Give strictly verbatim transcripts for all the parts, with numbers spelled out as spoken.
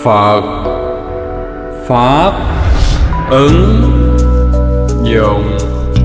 Phật Pháp ứng dụng.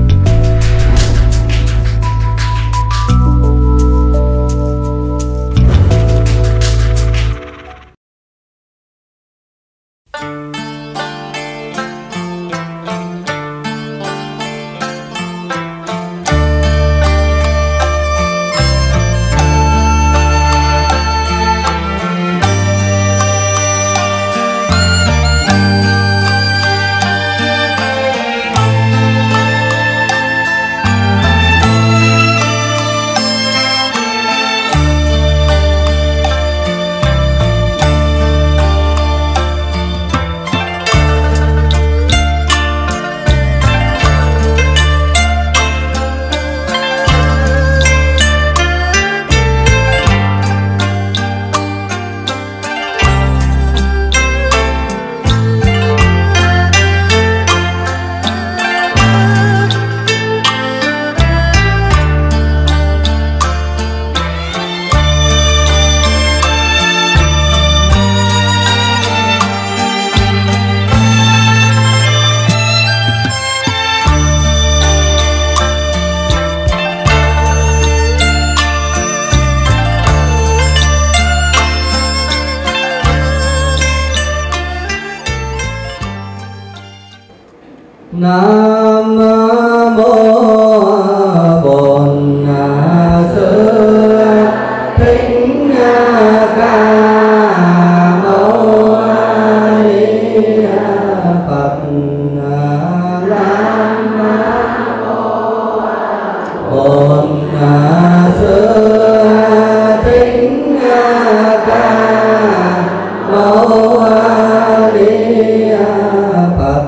Nam mô Bổn Sư Thích Ca Mâu Ni Phật. Nam mô Bổn Sư Thích Ca Mâu Ni Phật.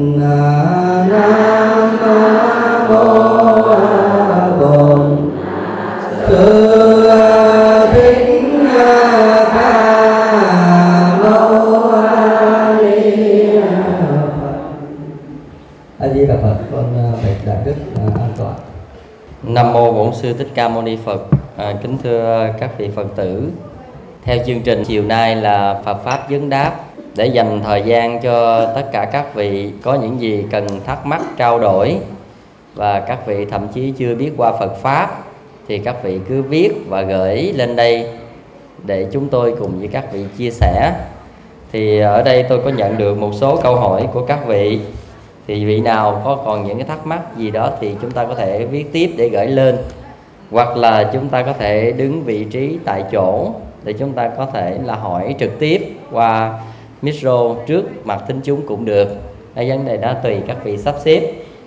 Nam mô Bổn Sư Thích Ca Mâu Ni Phật. À, kính thưa các vị Phật tử, theo chương trình chiều nay là Phật Pháp vấn đáp, để dành thời gian cho tất cả các vị có những gì cần thắc mắc trao đổi, và các vị thậm chí chưa biết qua Phật Pháp thì các vị cứ viết và gửi lên đây để chúng tôi cùng với các vị chia sẻ. Thì ở đây tôi có nhận được một số câu hỏi của các vị, thì vị nào có còn những cái thắc mắc gì đó thì chúng ta có thể viết tiếp để gửi lên, hoặc là chúng ta có thể đứng vị trí tại chỗ để chúng ta có thể là hỏi trực tiếp qua micro trước mặt thính chúng cũng được. Cái vấn đề đó tùy các vị sắp xếp.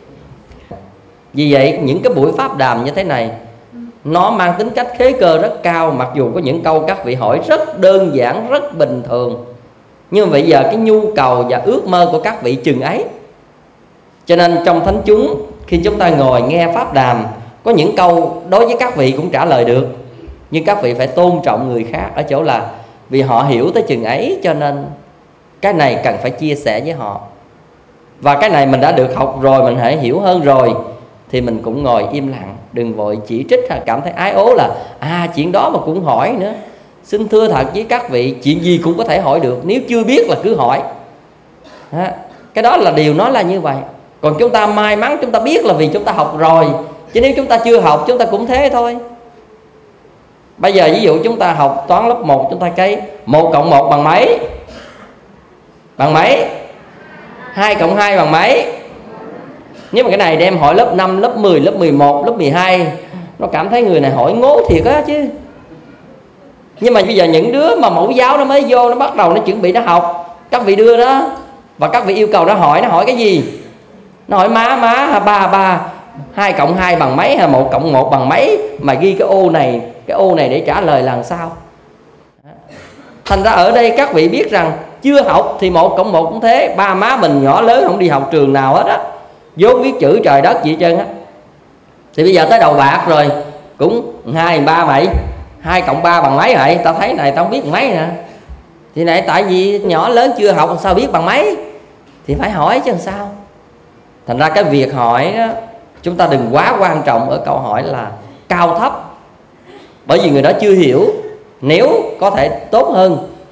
Vì vậy những cái buổi pháp đàm như thế này nó mang tính cách khế cơ rất cao, mặc dù có những câu các vị hỏi rất đơn giản, rất bình thường, nhưng mà bây giờ cái nhu cầu và ước mơ của các vị chừng ấy. Cho nên trong thánh chúng, khi chúng ta ngồi nghe pháp đàm, có những câu đối với các vị cũng trả lời được, nhưng các vị phải tôn trọng người khác ở chỗ là vì họ hiểu tới chừng ấy, cho nên cái này cần phải chia sẻ với họ. Và cái này mình đã được học rồi, mình hãy hiểu hơn rồi, thì mình cũng ngồi im lặng, đừng vội chỉ trích hay cảm thấy ái ố là à chuyện đó mà cũng hỏi nữa. Xin thưa thật với các vị, chuyện gì cũng có thể hỏi được, nếu chưa biết là cứ hỏi. Cái đó là điều nó là như vậy. Còn chúng ta may mắn chúng ta biết là vì chúng ta học rồi, chứ nếu chúng ta chưa học chúng ta cũng thế thôi. Bây giờ ví dụ chúng ta học toán lớp một, chúng ta cái một cộng một bằng mấy? Bằng mấy? hai cộng hai bằng mấy? Nếu mà cái này đem hỏi lớp năm, lớp mười, lớp mười một, lớp mười hai, nó cảm thấy người này hỏi ngố thiệt á chứ. Nhưng mà bây giờ những đứa mà mẫu giáo nó mới vô, nó bắt đầu nó chuẩn bị nó học, các vị đưa đó, và các vị yêu cầu nó hỏi, nó hỏi cái gì? Nó hỏi má má ba ba hai cộng hai bằng mấy, hay một cộng một bằng mấy, mà ghi cái ô này, cái ô này để trả lời làm sao? Thành ra ở đây các vị biết rằng chưa học thì một cộng một cũng thế. Ba má mình nhỏ lớn không đi học trường nào hết á, vốn biết chữ trời đất gì hết trơn á. Thì bây giờ tới đầu bạc rồi cũng hai ba bảy, hai cộng ba bằng mấy vậy? Tao thấy này tao không biết bằng mấy nè. Thì này tại vì nhỏ lớn chưa học sao biết bằng mấy, thì phải hỏi chứ làm sao. Thành ra cái việc hỏi đó, chúng ta đừng quá quan trọng ở câu hỏi là cao thấp, bởi vì người đó chưa hiểu. Nếu có thể tốt hơn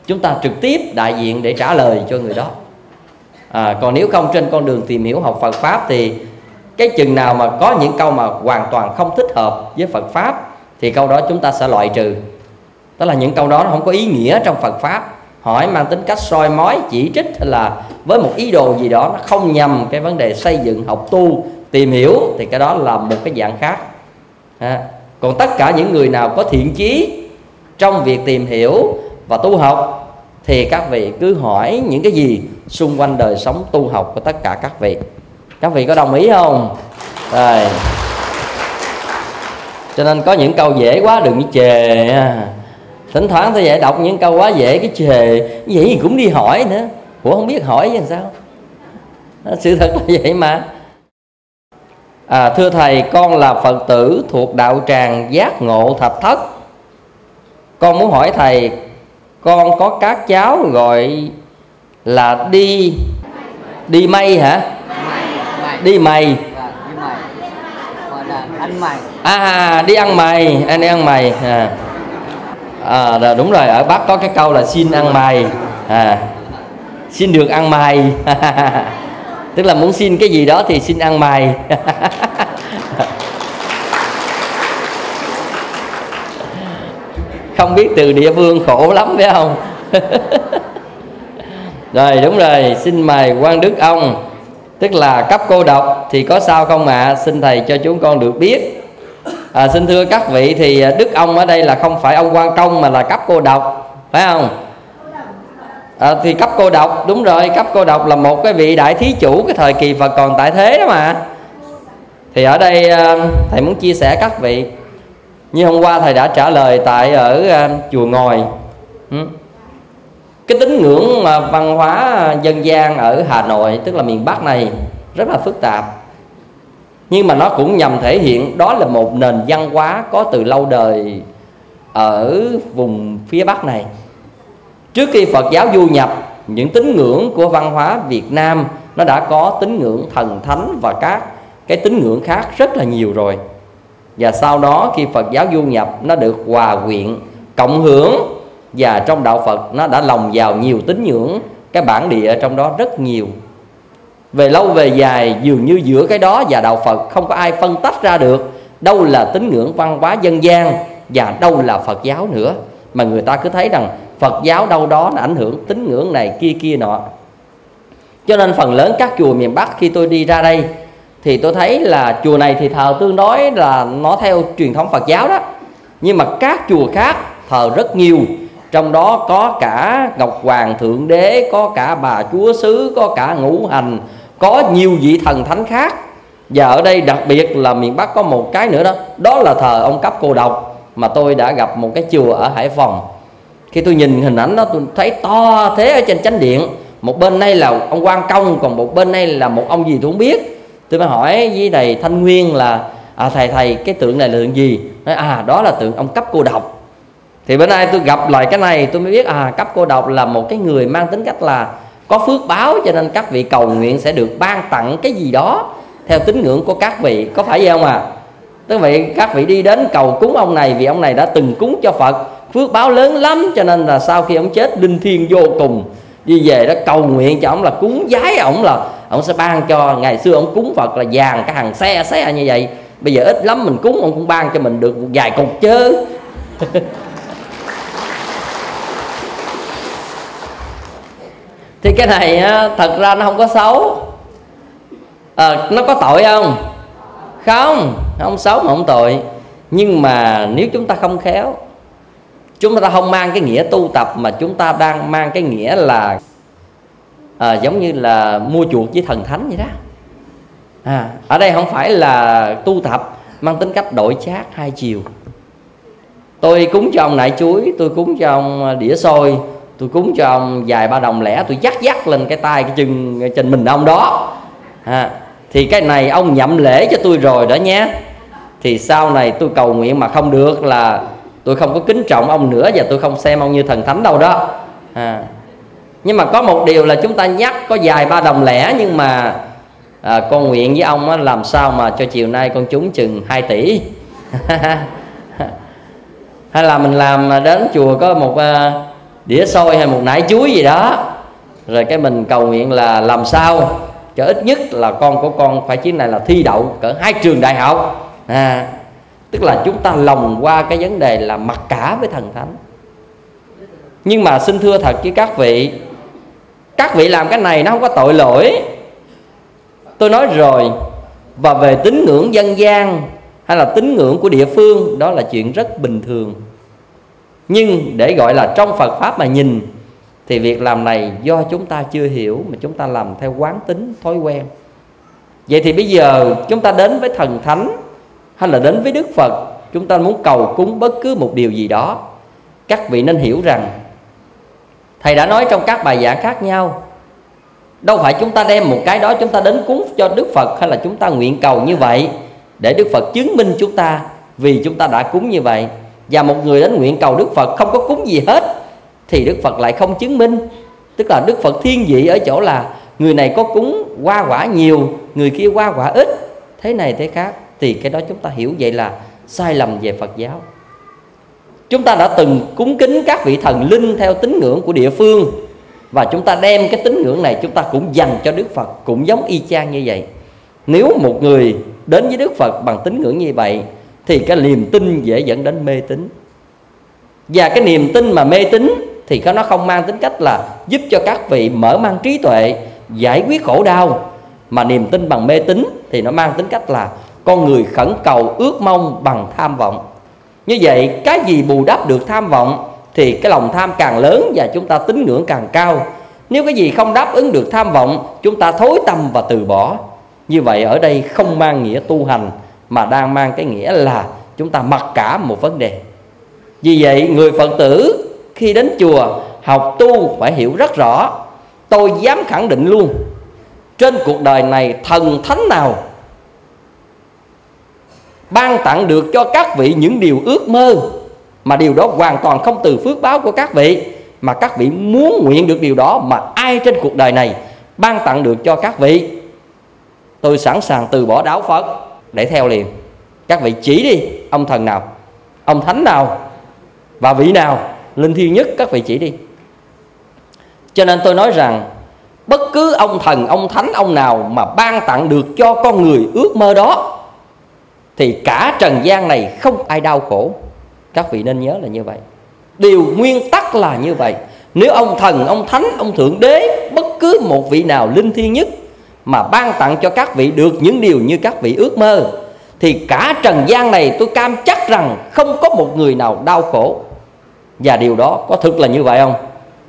chúng ta trực tiếp đại diện để trả lời cho người đó. À, còn nếu không trên con đường tìm hiểu học Phật Pháp thì cái chừng nào mà có những câu mà hoàn toàn không thích hợp với Phật Pháp thì câu đó chúng ta sẽ loại trừ. Đó là những câu đó nó không có ý nghĩa trong Phật Pháp, hỏi mang tính cách soi mói, chỉ trích hay là với một ý đồ gì đó nó không nhằm cái vấn đề xây dựng, học tu, tìm hiểu thì cái đó là một cái dạng khác. À, còn tất cả những người nào có thiện chí trong việc tìm hiểu và tu học thì các vị cứ hỏi những cái gì xung quanh đời sống tu học của tất cả các vị. Các vị có đồng ý không? Rồi. Cho nên có những câu dễ quá đừng chề. Thỉnh thoảng tôi dạy đọc những câu quá dễ cái chề, vậy thì cũng đi hỏi nữa. Ủa không biết hỏi làm sao? Sự thật là vậy mà. À, thưa thầy, con là Phật tử thuộc đạo tràng Giác Ngộ Thạch Thất. Con muốn hỏi thầy, con có các cháu gọi là đi đi mây hả? Đi mày. À, đi ăn mày, anh đi ăn mày. À, à đúng rồi, ở Bắc có cái câu là xin ăn mày. À, xin được ăn mày. Tức là muốn xin cái gì đó thì xin ăn mày. Không biết từ địa phương khổ lắm phải không? Rồi đúng rồi, xin mời Quan Đức ông, tức là cấp cô độc thì có sao không ạ? À? Xin thầy cho chúng con được biết. À, xin thưa các vị thì Đức ông ở đây là không phải ông Quan Công mà là cấp cô độc, phải không? À, thì cấp cô độc, đúng rồi, cấp cô độc là một cái vị đại thí chủ cái thời kỳ Phật còn tại thế đó mà. Thì ở đây thầy muốn chia sẻ các vị, như hôm qua thầy đã trả lời tại ở chùa Ngòi. Cái tín ngưỡng văn hóa dân gian ở Hà Nội, tức là miền Bắc này, rất là phức tạp. Nhưng mà nó cũng nhằm thể hiện đó là một nền văn hóa có từ lâu đời ở vùng phía Bắc này. Trước khi Phật giáo du nhập, những tín ngưỡng của văn hóa Việt Nam nó đã có tín ngưỡng thần thánh và các cái tín ngưỡng khác rất là nhiều rồi. Và sau đó khi Phật giáo du nhập, nó được hòa quyện, cộng hưởng, và trong đạo Phật nó đã lồng vào nhiều tín ngưỡng, cái bản địa trong đó rất nhiều. Về lâu về dài, dường như giữa cái đó và đạo Phật không có ai phân tách ra được đâu là tín ngưỡng văn hóa dân gian và đâu là Phật giáo nữa. Mà người ta cứ thấy rằng Phật giáo đâu đó là ảnh hưởng tín ngưỡng này kia kia nọ. Cho nên phần lớn các chùa miền Bắc khi tôi đi ra đây thì tôi thấy là chùa này thì thờ tương đối là nó theo truyền thống Phật giáo đó. Nhưng mà các chùa khác thờ rất nhiều. Trong đó có cả Ngọc Hoàng Thượng Đế, có cả Bà Chúa Xứ, có cả Ngũ Hành, có nhiều vị thần thánh khác. Và ở đây đặc biệt là miền Bắc có một cái nữa đó, đó là thờ ông Cấp Cô Độc. Mà tôi đã gặp một cái chùa ở Hải Phòng. Khi tôi nhìn hình ảnh đó tôi thấy to thế ở trên chánh điện. Một bên đây là ông Quan Công, còn một bên đây là một ông gì tôi không biết. Tôi mới hỏi với thầy Thanh Nguyên là à, thầy thầy cái tượng này là tượng gì? Nói à đó là tượng ông Cấp Cô Độc. Thì bữa nay tôi gặp lại cái này tôi mới biết à Cấp Cô Độc là một cái người mang tính cách là có phước báo, cho nên các vị cầu nguyện sẽ được ban tặng cái gì đó theo tín ngưỡng của các vị. Có phải vậy không à? Tức vậy các vị đi đến cầu cúng ông này vì ông này đã từng cúng cho Phật, phước báo lớn lắm, cho nên là sau khi ông chết linh thiêng vô cùng, đi về đó cầu nguyện cho ông là cúng giái ông là ông sẽ ban cho. Ngày xưa ông cúng Phật là vàng cái hàng xe xe như vậy, bây giờ ít lắm mình cúng ông cũng ban cho mình được vài cục chứ. Thì cái này á, thật ra nó không có xấu. À, nó có tội không? Không, không xấu mà không tội. Nhưng mà nếu chúng ta không khéo, chúng ta không mang cái nghĩa tu tập, mà chúng ta đang mang cái nghĩa là à, giống như là mua chuộc với thần thánh vậy đó. À, ở đây không phải là tu tập mang tính cách đổi chác hai chiều. Tôi cúng cho ông nại chuối, tôi cúng cho ông đĩa xôi, tôi cúng cho ông vài ba đồng lẻ, tôi dắt dắt lên cái tay cái chân trên mình ông đó. À, thì cái này ông nhậm lễ cho tôi rồi đó nhé. Thì sau này tôi cầu nguyện mà không được là tôi không có kính trọng ông nữa, và tôi không xem ông như thần thánh đâu đó. À, nhưng mà có một điều là chúng ta nhắc có vài ba đồng lẻ, nhưng mà à, con nguyện với ông á, làm sao mà cho chiều nay con trúng chừng hai tỷ. Hay là mình làm đến chùa có một đĩa xôi hay một nải chuối gì đó, rồi cái mình cầu nguyện là làm sao cho ít nhất là con của con phải chuyến này là thi đậu cỡ hai trường đại học. À, tức là chúng ta lòng qua cái vấn đề là mặc cả với thần thánh. Nhưng mà xin thưa thật với các vị, các vị làm cái này nó không có tội lỗi. Tôi nói rồi, và về tín ngưỡng dân gian hay là tín ngưỡng của địa phương, đó là chuyện rất bình thường. Nhưng để gọi là trong Phật Pháp mà nhìn, thì việc làm này do chúng ta chưa hiểu, mà chúng ta làm theo quán tính, thói quen. Vậy thì bây giờ chúng ta đến với thần thánh hay là đến với Đức Phật, chúng ta muốn cầu cúng bất cứ một điều gì đó, các vị nên hiểu rằng Thầy đã nói trong các bài giảng khác nhau, đâu phải chúng ta đem một cái đó chúng ta đến cúng cho Đức Phật, hay là chúng ta nguyện cầu như vậy để Đức Phật chứng minh chúng ta vì chúng ta đã cúng như vậy. Và một người đến nguyện cầu Đức Phật không có cúng gì hết thì Đức Phật lại không chứng minh. Tức là Đức Phật thiên vị ở chỗ là người này có cúng hoa quả nhiều, người kia hoa quả ít, thế này thế khác. Thì cái đó chúng ta hiểu vậy là sai lầm về Phật giáo. Chúng ta đã từng cúng kính các vị thần linh theo tín ngưỡng của địa phương, và chúng ta đem cái tín ngưỡng này chúng ta cũng dành cho Đức Phật, cũng giống y chang như vậy. Nếu một người đến với Đức Phật bằng tín ngưỡng như vậy thì cái niềm tin dễ dẫn đến mê tín. Và cái niềm tin mà mê tín thì nó không mang tính cách là giúp cho các vị mở mang trí tuệ, giải quyết khổ đau. Mà niềm tin bằng mê tín thì nó mang tính cách là con người khẩn cầu ước mong bằng tham vọng. Như vậy cái gì bù đắp được tham vọng thì cái lòng tham càng lớn và chúng ta tín ngưỡng càng cao. Nếu cái gì không đáp ứng được tham vọng, chúng ta thối tâm và từ bỏ. Như vậy ở đây không mang nghĩa tu hành, mà đang mang cái nghĩa là chúng ta mặc cả một vấn đề. Vì vậy người Phật tử khi đến chùa học tu phải hiểu rất rõ. Tôi dám khẳng định luôn, trên cuộc đời này thần thánh nào ban tặng được cho các vị những điều ước mơ, mà điều đó hoàn toàn không từ phước báo của các vị, mà các vị muốn nguyện được điều đó, mà ai trên cuộc đời này ban tặng được cho các vị, tôi sẵn sàng từ bỏ đạo Phật để theo liền. Các vị chỉ đi, ông thần nào, ông thánh nào và vị nào linh thiêng nhất, các vị chỉ đi. Cho nên tôi nói rằng bất cứ ông thần, ông thánh, ông nào mà ban tặng được cho con người ước mơ đó thì cả trần gian này không ai đau khổ. Các vị nên nhớ là như vậy. Điều nguyên tắc là như vậy. Nếu ông thần, ông thánh, ông thượng đế, bất cứ một vị nào linh thiêng nhất mà ban tặng cho các vị được những điều như các vị ước mơ, thì cả trần gian này tôi cam chắc rằng không có một người nào đau khổ. Và điều đó có thực là như vậy không?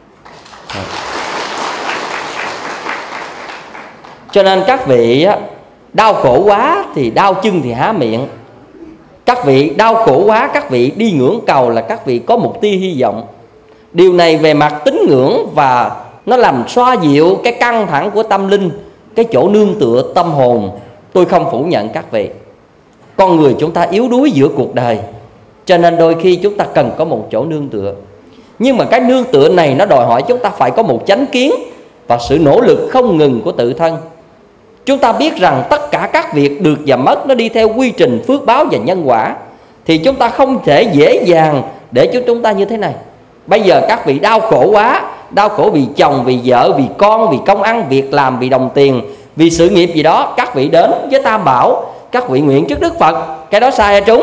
Cho nên các vị đau khổ quá thì đau chân thì há miệng. Các vị đau khổ quá, các vị đi ngưỡng cầu là các vị có một tia hy vọng. Điều này về mặt tín ngưỡng và nó làm xoa dịu cái căng thẳng của tâm linh, cái chỗ nương tựa tâm hồn. Tôi không phủ nhận các vị, con người chúng ta yếu đuối giữa cuộc đời, cho nên đôi khi chúng ta cần có một chỗ nương tựa. Nhưng mà cái nương tựa này nó đòi hỏi chúng ta phải có một chánh kiến và sự nỗ lực không ngừng của tự thân. Chúng ta biết rằng tất cả các việc được và mất nó đi theo quy trình phước báo và nhân quả, thì chúng ta không thể dễ dàng để cho chúng ta như thế này. Bây giờ các vị đau khổ quá, đau khổ vì chồng, vì vợ, vì con, vì công ăn, việc làm, vì đồng tiền, vì sự nghiệp gì đó, các vị đến với Tam Bảo, các vị nguyện trước Đức Phật. Cái đó sai hay trúng?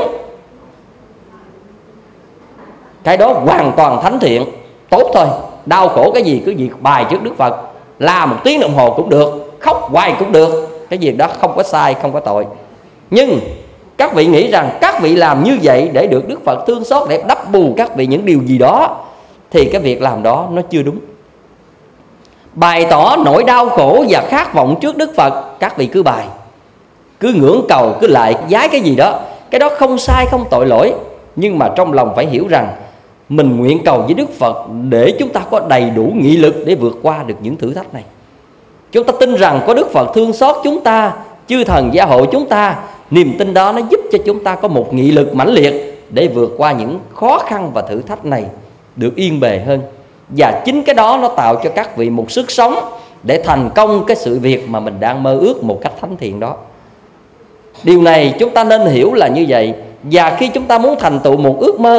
Cái đó hoàn toàn thánh thiện, tốt thôi. Đau khổ cái gì cứ việc bài trước Đức Phật, la một tiếng đồng hồ cũng được, khóc hoài cũng được. Cái việc đó không có sai, không có tội. Nhưng các vị nghĩ rằng các vị làm như vậy để được Đức Phật thương xót, để đắp bù các vị những điều gì đó, thì cái việc làm đó nó chưa đúng. Bày tỏ nỗi đau khổ và khát vọng trước Đức Phật, các vị cứ bài, cứ ngưỡng cầu, cứ lại giái cái gì đó. Cái đó không sai, không tội lỗi. Nhưng mà trong lòng phải hiểu rằng mình nguyện cầu với Đức Phật để chúng ta có đầy đủ nghị lực để vượt qua được những thử thách này. Chúng ta tin rằng có Đức Phật thương xót chúng ta, chư thần gia hộ chúng ta. Niềm tin đó nó giúp cho chúng ta có một nghị lực mãnh liệt để vượt qua những khó khăn và thử thách này được yên bề hơn. Và chính cái đó nó tạo cho các vị một sức sống để thành công cái sự việc mà mình đang mơ ước một cách thánh thiện đó. Điều này chúng ta nên hiểu là như vậy. Và khi chúng ta muốn thành tựu một ước mơ,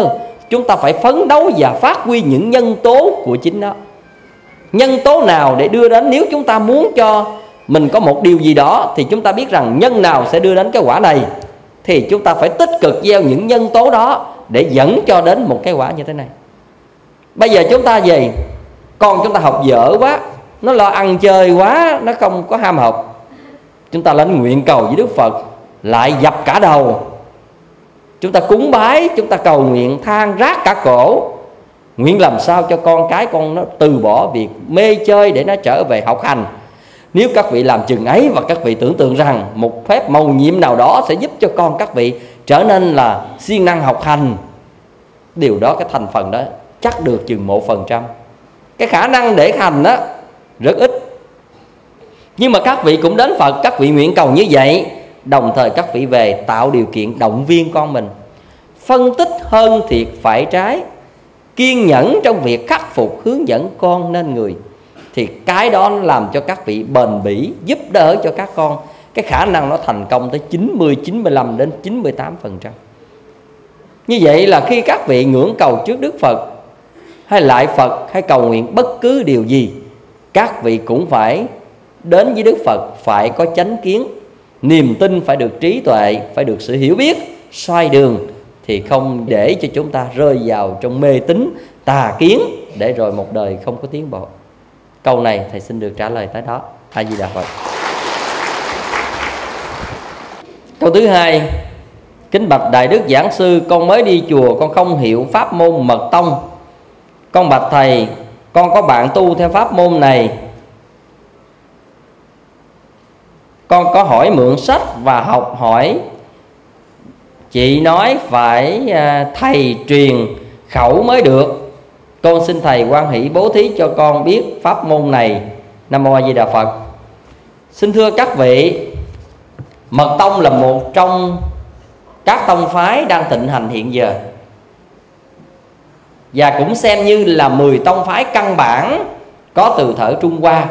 chúng ta phải phấn đấu và phát huy những nhân tố của chính nó. Nhân tố nào để đưa đến, nếu chúng ta muốn cho mình có một điều gì đó thì chúng ta biết rằng nhân nào sẽ đưa đến cái quả này, thì chúng ta phải tích cực gieo những nhân tố đó để dẫn cho đến một cái quả như thế này. Bây giờ chúng ta về, con chúng ta học dở quá, nó lo ăn chơi quá, nó không có ham học, chúng ta lên nguyện cầu với Đức Phật lại dập cả đầu. Chúng ta cúng bái, chúng ta cầu nguyện than rát cả cổ, nguyện làm sao cho con cái con nó từ bỏ việc mê chơi để nó trở về học hành. Nếu các vị làm chừng ấy và các vị tưởng tượng rằng một phép mầu nhiệm nào đó sẽ giúp cho con các vị trở nên là siêng năng học hành, điều đó, cái thành phần đó chắc được chừng một phần trăm. Cái khả năng để hành đó rất ít. Nhưng mà các vị cũng đến Phật, các vị nguyện cầu như vậy, đồng thời các vị về tạo điều kiện động viên con mình, phân tích hơn thiệt phải trái, kiên nhẫn trong việc khắc phục hướng dẫn con nên người, thì cái đó nó làm cho các vị bền bỉ, giúp đỡ cho các con. Cái khả năng nó thành công tới chín mươi, chín mươi lăm đến chín mươi tám phần trăm. Như vậy là khi các vị ngưỡng cầu trước Đức Phật, hay lại Phật, hay cầu nguyện bất cứ điều gì, các vị cũng phải đến với Đức Phật, phải có chánh kiến, niềm tin phải được trí tuệ, phải được sự hiểu biết, xoay đường, thì không để cho chúng ta rơi vào trong mê tín tà kiến, để rồi một đời không có tiến bộ. Câu này thầy xin được trả lời tới đó. A Di Đà Phật. Câu thứ hai: kính bạch Đại Đức Giảng Sư, con mới đi chùa, con không hiểu pháp môn mật tông. Con bạch thầy, con có bạn tu theo pháp môn này, con có hỏi mượn sách và học hỏi, chị nói phải thầy truyền khẩu mới được. Con xin thầy hoan hỷ bố thí cho con biết pháp môn này. Nam Mô A Di Đà Phật. Xin thưa các vị, mật tông là một trong các tông phái đang thịnh hành hiện giờ, và cũng xem như là mười tông phái căn bản có từ thời Trung Hoa.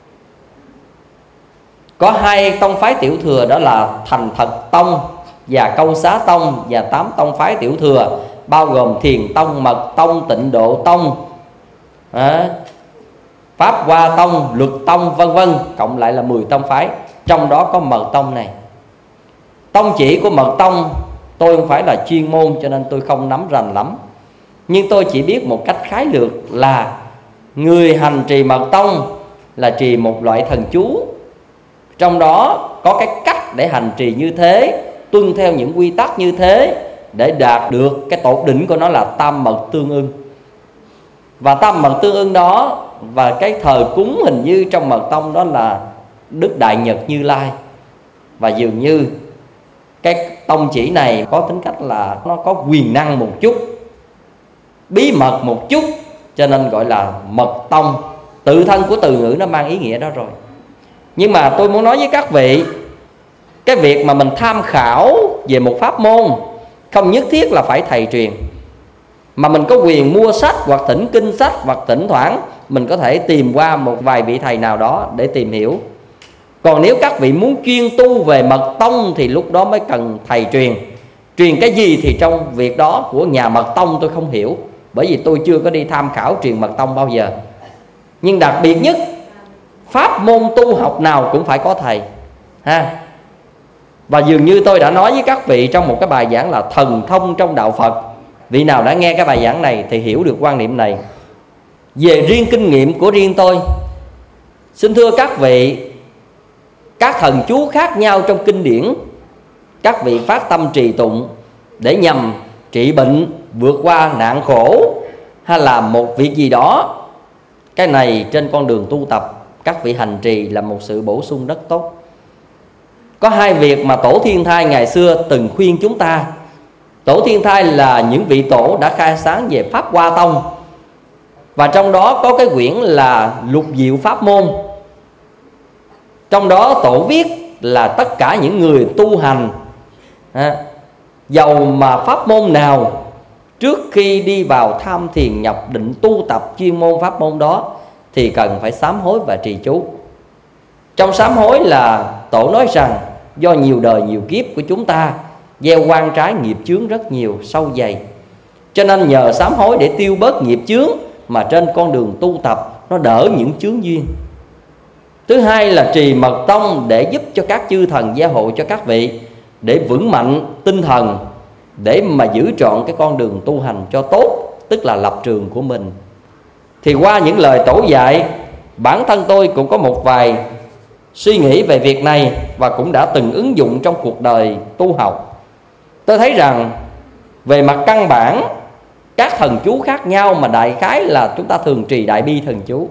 Có hai tông phái tiểu thừa, đó là Thành Thật Tông và Câu Xá Tông, và tám tông phái tiểu thừa bao gồm Thiền Tông, Mật Tông, Tịnh Độ Tông, à, Pháp Hoa Tông, Luật Tông, vân vân, cộng lại là mười tông phái. Trong đó có Mật Tông này. Tông chỉ của Mật Tông tôi không phải là chuyên môn, cho nên tôi không nắm rành lắm, nhưng tôi chỉ biết một cách khái lược là người hành trì Mật Tông là trì một loại thần chú, trong đó có cái cách để hành trì như thế, tuân theo những quy tắc như thế, để đạt được cái tột đỉnh của nó là tam mật tương ưng. Và tam mật tương ưng đó, và cái thờ cúng hình như trong Mật Tông đó là Đức Đại Nhật Như Lai. Và dường như cái tông chỉ này có tính cách là nó có quyền năng một chút, bí mật một chút, cho nên gọi là Mật Tông. Tự thân của từ ngữ nó mang ý nghĩa đó rồi. Nhưng mà tôi muốn nói với các vị, cái việc mà mình tham khảo về một pháp môn không nhất thiết là phải thầy truyền, mà mình có quyền mua sách hoặc thỉnh kinh sách, hoặc thỉnh thoảng mình có thể tìm qua một vài vị thầy nào đó để tìm hiểu. Còn nếu các vị muốn chuyên tu về Mật Tông thì lúc đó mới cần thầy truyền. Truyền cái gì thì trong việc đó của nhà Mật Tông tôi không hiểu, bởi vì tôi chưa có đi tham khảo truyền Mật Tông bao giờ. Nhưng đặc biệt nhất, pháp môn tu học nào cũng phải có thầy ha. Và dường như tôi đã nói với các vị trong một cái bài giảng là thần thông trong đạo Phật. Vị nào đã nghe cái bài giảng này thì hiểu được quan niệm này. Về riêng kinh nghiệm của riêng tôi, xin thưa các vị, các thần chú khác nhau trong kinh điển, các vị phát tâm trì tụng để nhằm trị bệnh, vượt qua nạn khổ, hay là một việc gì đó. Cái này trên con đường tu tập, các vị hành trì là một sự bổ sung rất tốt. Có hai việc mà Tổ Thiên Thai ngày xưa từng khuyên chúng ta. Tổ Thiên Thai là những vị tổ đã khai sáng về Pháp Hoa Tông, và trong đó có cái quyển là Lục Diệu Pháp Môn. Trong đó tổ viết là tất cả những người tu hành, à, dầu mà pháp môn nào, trước khi đi vào tham thiền nhập định tu tập chuyên môn pháp môn đó thì cần phải sám hối và trì chú. Trong sám hối là tổ nói rằng do nhiều đời nhiều kiếp của chúng ta gieo oan trái nghiệp chướng rất nhiều, sâu dày, Cho nên nhờ sám hối để tiêu bớt nghiệp chướng, mà trên con đường tu tập nó đỡ những chướng duyên. Thứ hai là trì mật tông để giúp cho các chư thần gia hộ cho các vị, để vững mạnh tinh thần, để mà giữ trọn cái con đường tu hành cho tốt, tức là lập trường của mình. Thì qua những lời tổ dạy, bản thân tôi cũng có một vài suy nghĩ về việc này, và cũng đã từng ứng dụng trong cuộc đời tu học. Tôi thấy rằng về mặt căn bản, các thần chú khác nhau, mà đại khái là chúng ta thường trì đại bi thần chú.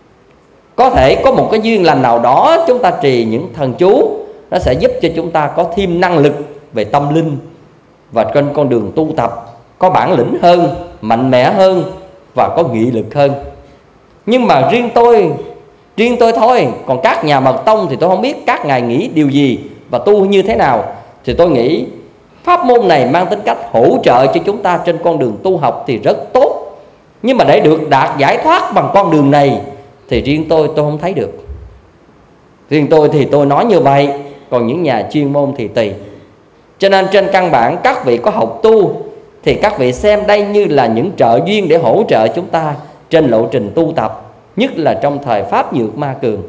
Có thể có một cái duyên lành nào đó chúng ta trì những thần chú, nó sẽ giúp cho chúng ta có thêm năng lực về tâm linh, và trên con đường tu tập có bản lĩnh hơn, mạnh mẽ hơn, và có nghị lực hơn. Nhưng mà riêng tôi Riêng tôi thôi, còn các nhà mật tông thì tôi không biết các ngài nghĩ điều gì và tu như thế nào. Thì tôi nghĩ pháp môn này mang tính cách hỗ trợ cho chúng ta trên con đường tu học thì rất tốt. Nhưng mà để được đạt giải thoát bằng con đường này thì riêng tôi tôi không thấy được. Riêng tôi thì tôi nói như vậy, còn những nhà chuyên môn thì tùy. Cho nên trên căn bản các vị có học tu thì các vị xem đây như là những trợ duyên để hỗ trợ chúng ta trên lộ trình tu tập, nhất là trong thời pháp nhược ma cường.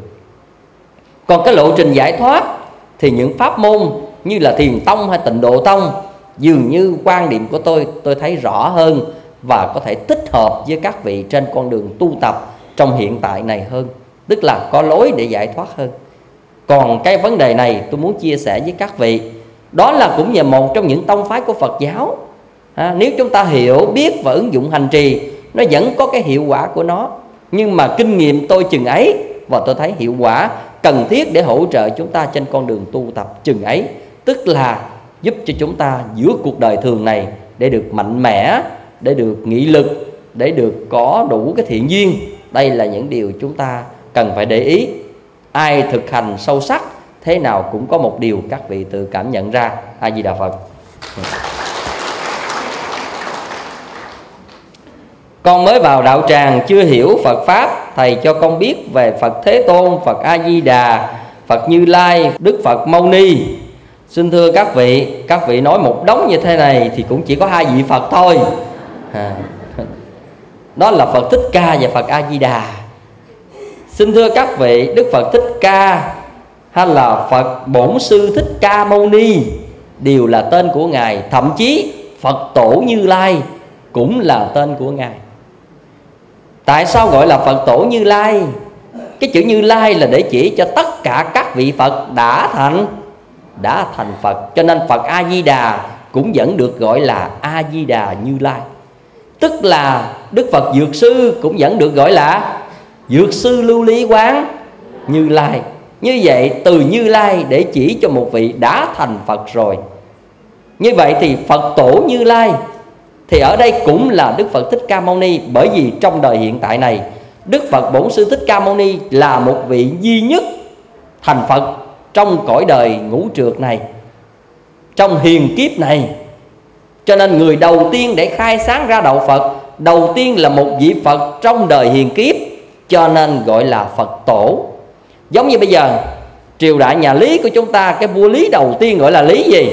Còn cái lộ trình giải thoát thì những pháp môn như là Thiền Tông hay Tịnh Độ Tông, dường như quan điểm của tôi tôi thấy rõ hơn và có thể tích hợp với các vị trên con đường tu tập trong hiện tại này hơn, tức là có lối để giải thoát hơn. Còn cái vấn đề này tôi muốn chia sẻ với các vị, đó là cũng là một trong những tông phái của Phật giáo. à, Nếu chúng ta hiểu, biết và ứng dụng hành trì, nó vẫn có cái hiệu quả của nó. Nhưng mà kinh nghiệm tôi chừng ấy, và tôi thấy hiệu quả cần thiết để hỗ trợ chúng ta trên con đường tu tập chừng ấy, tức là giúp cho chúng ta giữa cuộc đời thường này để được mạnh mẽ, để được nghị lực, để được có đủ cái thiện duyên. Đây là những điều chúng ta cần phải để ý. Ai thực hành sâu sắc, thế nào cũng có một điều các vị tự cảm nhận ra. A Di Đà Phật. Con mới vào đạo tràng, chưa hiểu Phật Pháp, thầy cho con biết về Phật Thế Tôn, Phật A Di Đà, Phật Như Lai, Đức Phật Mâu Ni. Xin thưa các vị, các vị nói một đống như thế này thì cũng chỉ có hai vị Phật thôi. à, Đó là Phật Thích Ca và Phật A Di Đà. Xin thưa các vị, Đức Phật Thích Ca hay là Phật Bổn Sư Thích Ca Mâu Ni đều là tên của Ngài. Thậm chí Phật Tổ Như Lai cũng là tên của Ngài. Tại sao gọi là Phật Tổ Như Lai? Cái chữ Như Lai là để chỉ cho tất cả các vị Phật đã thành Đã thành Phật. Cho nên Phật A Di Đà cũng vẫn được gọi là A Di Đà Như Lai. Tức là Đức Phật Dược Sư cũng vẫn được gọi là Dược Sư Lưu Lý Quán Như Lai. Như vậy từ Như Lai để chỉ cho một vị đã thành Phật rồi. Như vậy thì Phật Tổ Như Lai thì ở đây cũng là Đức Phật Thích Ca Mâu Ni. Bởi vì trong đời hiện tại này, Đức Phật Bổn Sư Thích Ca Mâu Ni là một vị duy nhất thành Phật trong cõi đời ngũ trược này, trong hiền kiếp này. Cho nên người đầu tiên để khai sáng ra đạo Phật, đầu tiên là một vị Phật trong đời hiền kiếp, cho nên gọi là Phật Tổ. Giống như bây giờ triều đại nhà Lý của chúng ta, cái vua Lý đầu tiên gọi là Lý gì?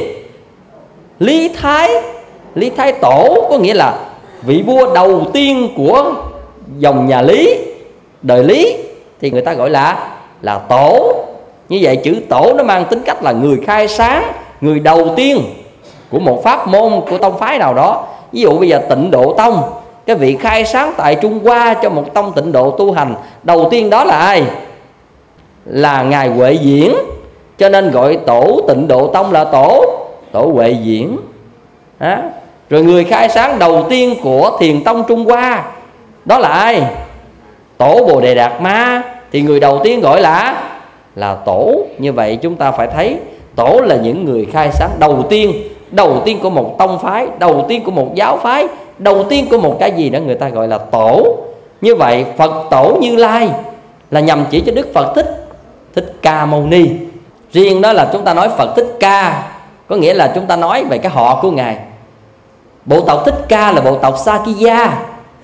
Lý Thái. Lý Thái Tổ có nghĩa là vị vua đầu tiên của dòng nhà Lý, đời Lý, thì người ta gọi là là Tổ. Như vậy chữ Tổ nó mang tính cách là người khai sáng, người đầu tiên của một pháp môn, của tông phái nào đó. Ví dụ bây giờ Tịnh Độ Tông, cái vị khai sáng tại Trung Hoa cho một tông tịnh độ tu hành đầu tiên đó là ai? Là Ngài Huệ Diễn. Cho nên gọi tổ Tịnh Độ Tông là Tổ Tổ Huệ Diễn. Đó. Rồi người khai sáng đầu tiên của Thiền Tông Trung Hoa đó là ai? Tổ Bồ Đề Đạt Ma. Thì người đầu tiên gọi là là Tổ. Như vậy chúng ta phải thấy Tổ là những người khai sáng đầu tiên, đầu tiên của một tông phái, đầu tiên của một giáo phái, đầu tiên của một cái gì đó người ta gọi là Tổ. Như vậy Phật Tổ Như Lai là nhằm chỉ cho Đức Phật Thích Thích Ca Mâu Ni. Riêng đó là chúng ta nói Phật Thích Ca, có nghĩa là chúng ta nói về cái họ của Ngài. Bộ tộc Thích Ca là bộ tộc Sakya.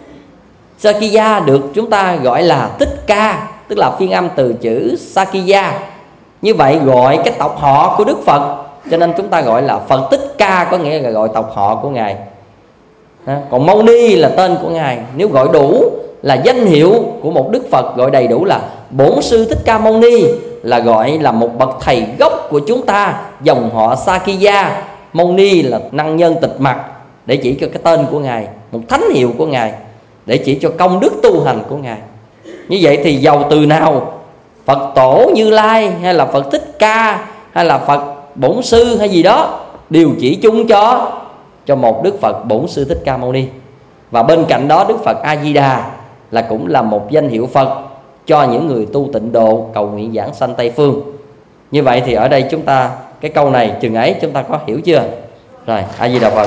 Sakya được chúng ta gọi là Thích Ca, tức là phiên âm từ chữ Sakya. Như vậy gọi cái tộc họ của Đức Phật, cho nên chúng ta gọi là Phật Thích Ca, có nghĩa là gọi tộc họ của Ngài. À, còn Mâu Ni là tên của Ngài. Nếu gọi đủ là danh hiệu của một Đức Phật, gọi đầy đủ là Bổn Sư Thích Ca Mâu Ni, là gọi là một bậc thầy gốc của chúng ta, dòng họ Sakya. Mâu Ni là năng nhân tịch mặc, để chỉ cho cái tên của Ngài, một thánh hiệu của Ngài, để chỉ cho công đức tu hành của Ngài. Như vậy thì dầu từ nào, Phật Tổ Như Lai hay là Phật Thích Ca hay là Phật Bổn Sư hay gì đó, đều chỉ chung cho cho một Đức Phật Bổn Sư Thích Ca Mâu Ni. Và bên cạnh đó Đức Phật A Di Đà là cũng là một danh hiệu Phật cho những người tu tịnh độ, cầu nguyện giảng sanh Tây Phương. Như vậy thì ở đây chúng ta, cái câu này chừng ấy chúng ta có hiểu chưa? Rồi, A Di Đà Phật.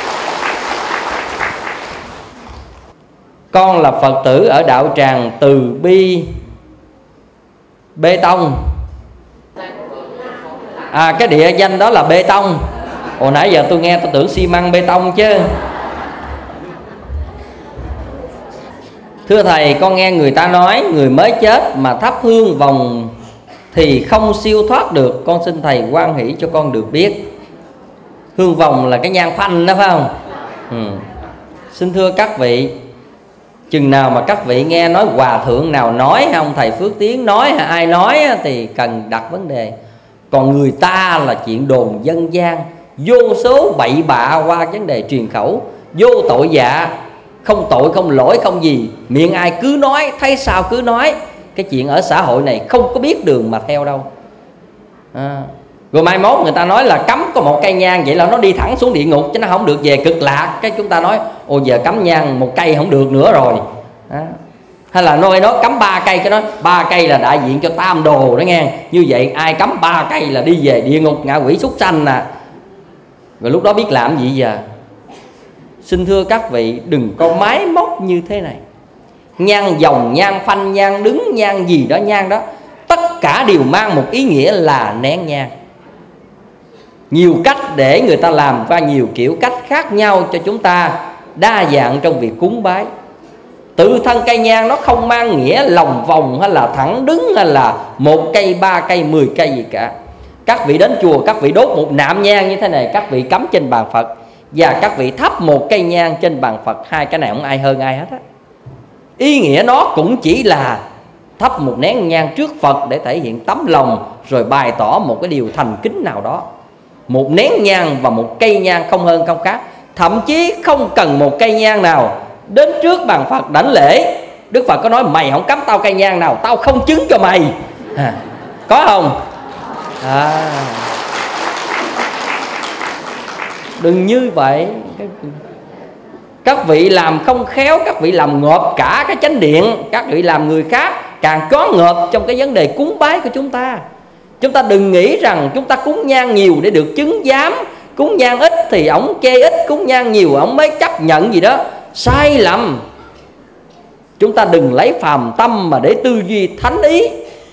Con là Phật tử ở đạo tràng Từ Bi Bê Tông. À, cái địa danh đó là bê tông. Hồi nãy giờ tôi nghe tôi tưởng xi măng bê tông chứ. Thưa Thầy, con nghe người ta nói người mới chết mà thắp hương vòng thì không siêu thoát được. Con xin Thầy hoan hỷ cho con được biết. Hương vòng là cái nhang phanh đó phải không? Ừ. Xin thưa các vị, chừng nào mà các vị nghe nói hòa thượng nào nói, hay ông thầy Phước Tiến nói, hay ai nói thì cần đặt vấn đề. Còn người ta là chuyện đồn dân gian, vô số bậy bạ qua vấn đề truyền khẩu, vô tội dạ, không tội không lỗi không gì, miệng ai cứ nói, thấy sao cứ nói. Cái chuyện ở xã hội này không có biết đường mà theo đâu. À, rồi mai mốt người ta nói là cấm có một cây nhang, vậy là nó đi thẳng xuống địa ngục chứ nó không được về cực lạc. Cái chúng ta nói ồ giờ cấm nhang một cây không được nữa rồi. À, hay là nói nó cấm ba cây, cái nói ba cây là đại diện cho tam đồ đó nghe. Như vậy ai cấm ba cây là đi về địa ngục, ngạ quỷ súc sanh nè. Rồi lúc đó biết làm gì giờ? Xin thưa các vị, đừng có máy móc như thế này. Nhang vòng, nhang phanh, nhang đứng, nhang gì đó, nhang đó, tất cả đều mang một ý nghĩa là nén nhang. Nhiều cách để người ta làm và nhiều kiểu cách khác nhau cho chúng ta đa dạng trong việc cúng bái. Tự thân cây nhang nó không mang nghĩa lòng vòng hay là thẳng đứng hay là một cây, ba cây, mười cây gì cả. Các vị đến chùa, các vị đốt một nạm nhang như thế này, các vị cắm trên bàn Phật, và các vị thắp một cây nhang trên bàn Phật. Hai cái này không ai hơn ai hết á. Ý nghĩa nó cũng chỉ là thắp một nén nhang trước Phật để thể hiện tấm lòng, rồi bày tỏ một cái điều thành kính nào đó. Một nén nhang và một cây nhang không hơn không khác. Thậm chí không cần một cây nhang nào, đến trước bàn Phật đảnh lễ, Đức Phật có nói mày không cắm tao cây nhang nào, tao không chứng cho mày. À, có không? À, đừng như vậy. Các vị làm không khéo, các vị làm ngợp cả cái chánh điện, các vị làm người khác càng có ngợp trong cái vấn đề cúng bái của chúng ta. Chúng ta đừng nghĩ rằng chúng ta cúng nhang nhiều để được chứng giám, cúng nhang ít thì ổng chê ít, cúng nhang nhiều ổng mới chấp nhận gì đó. Sai lầm. Chúng ta đừng lấy phàm tâm mà để tư duy thánh ý.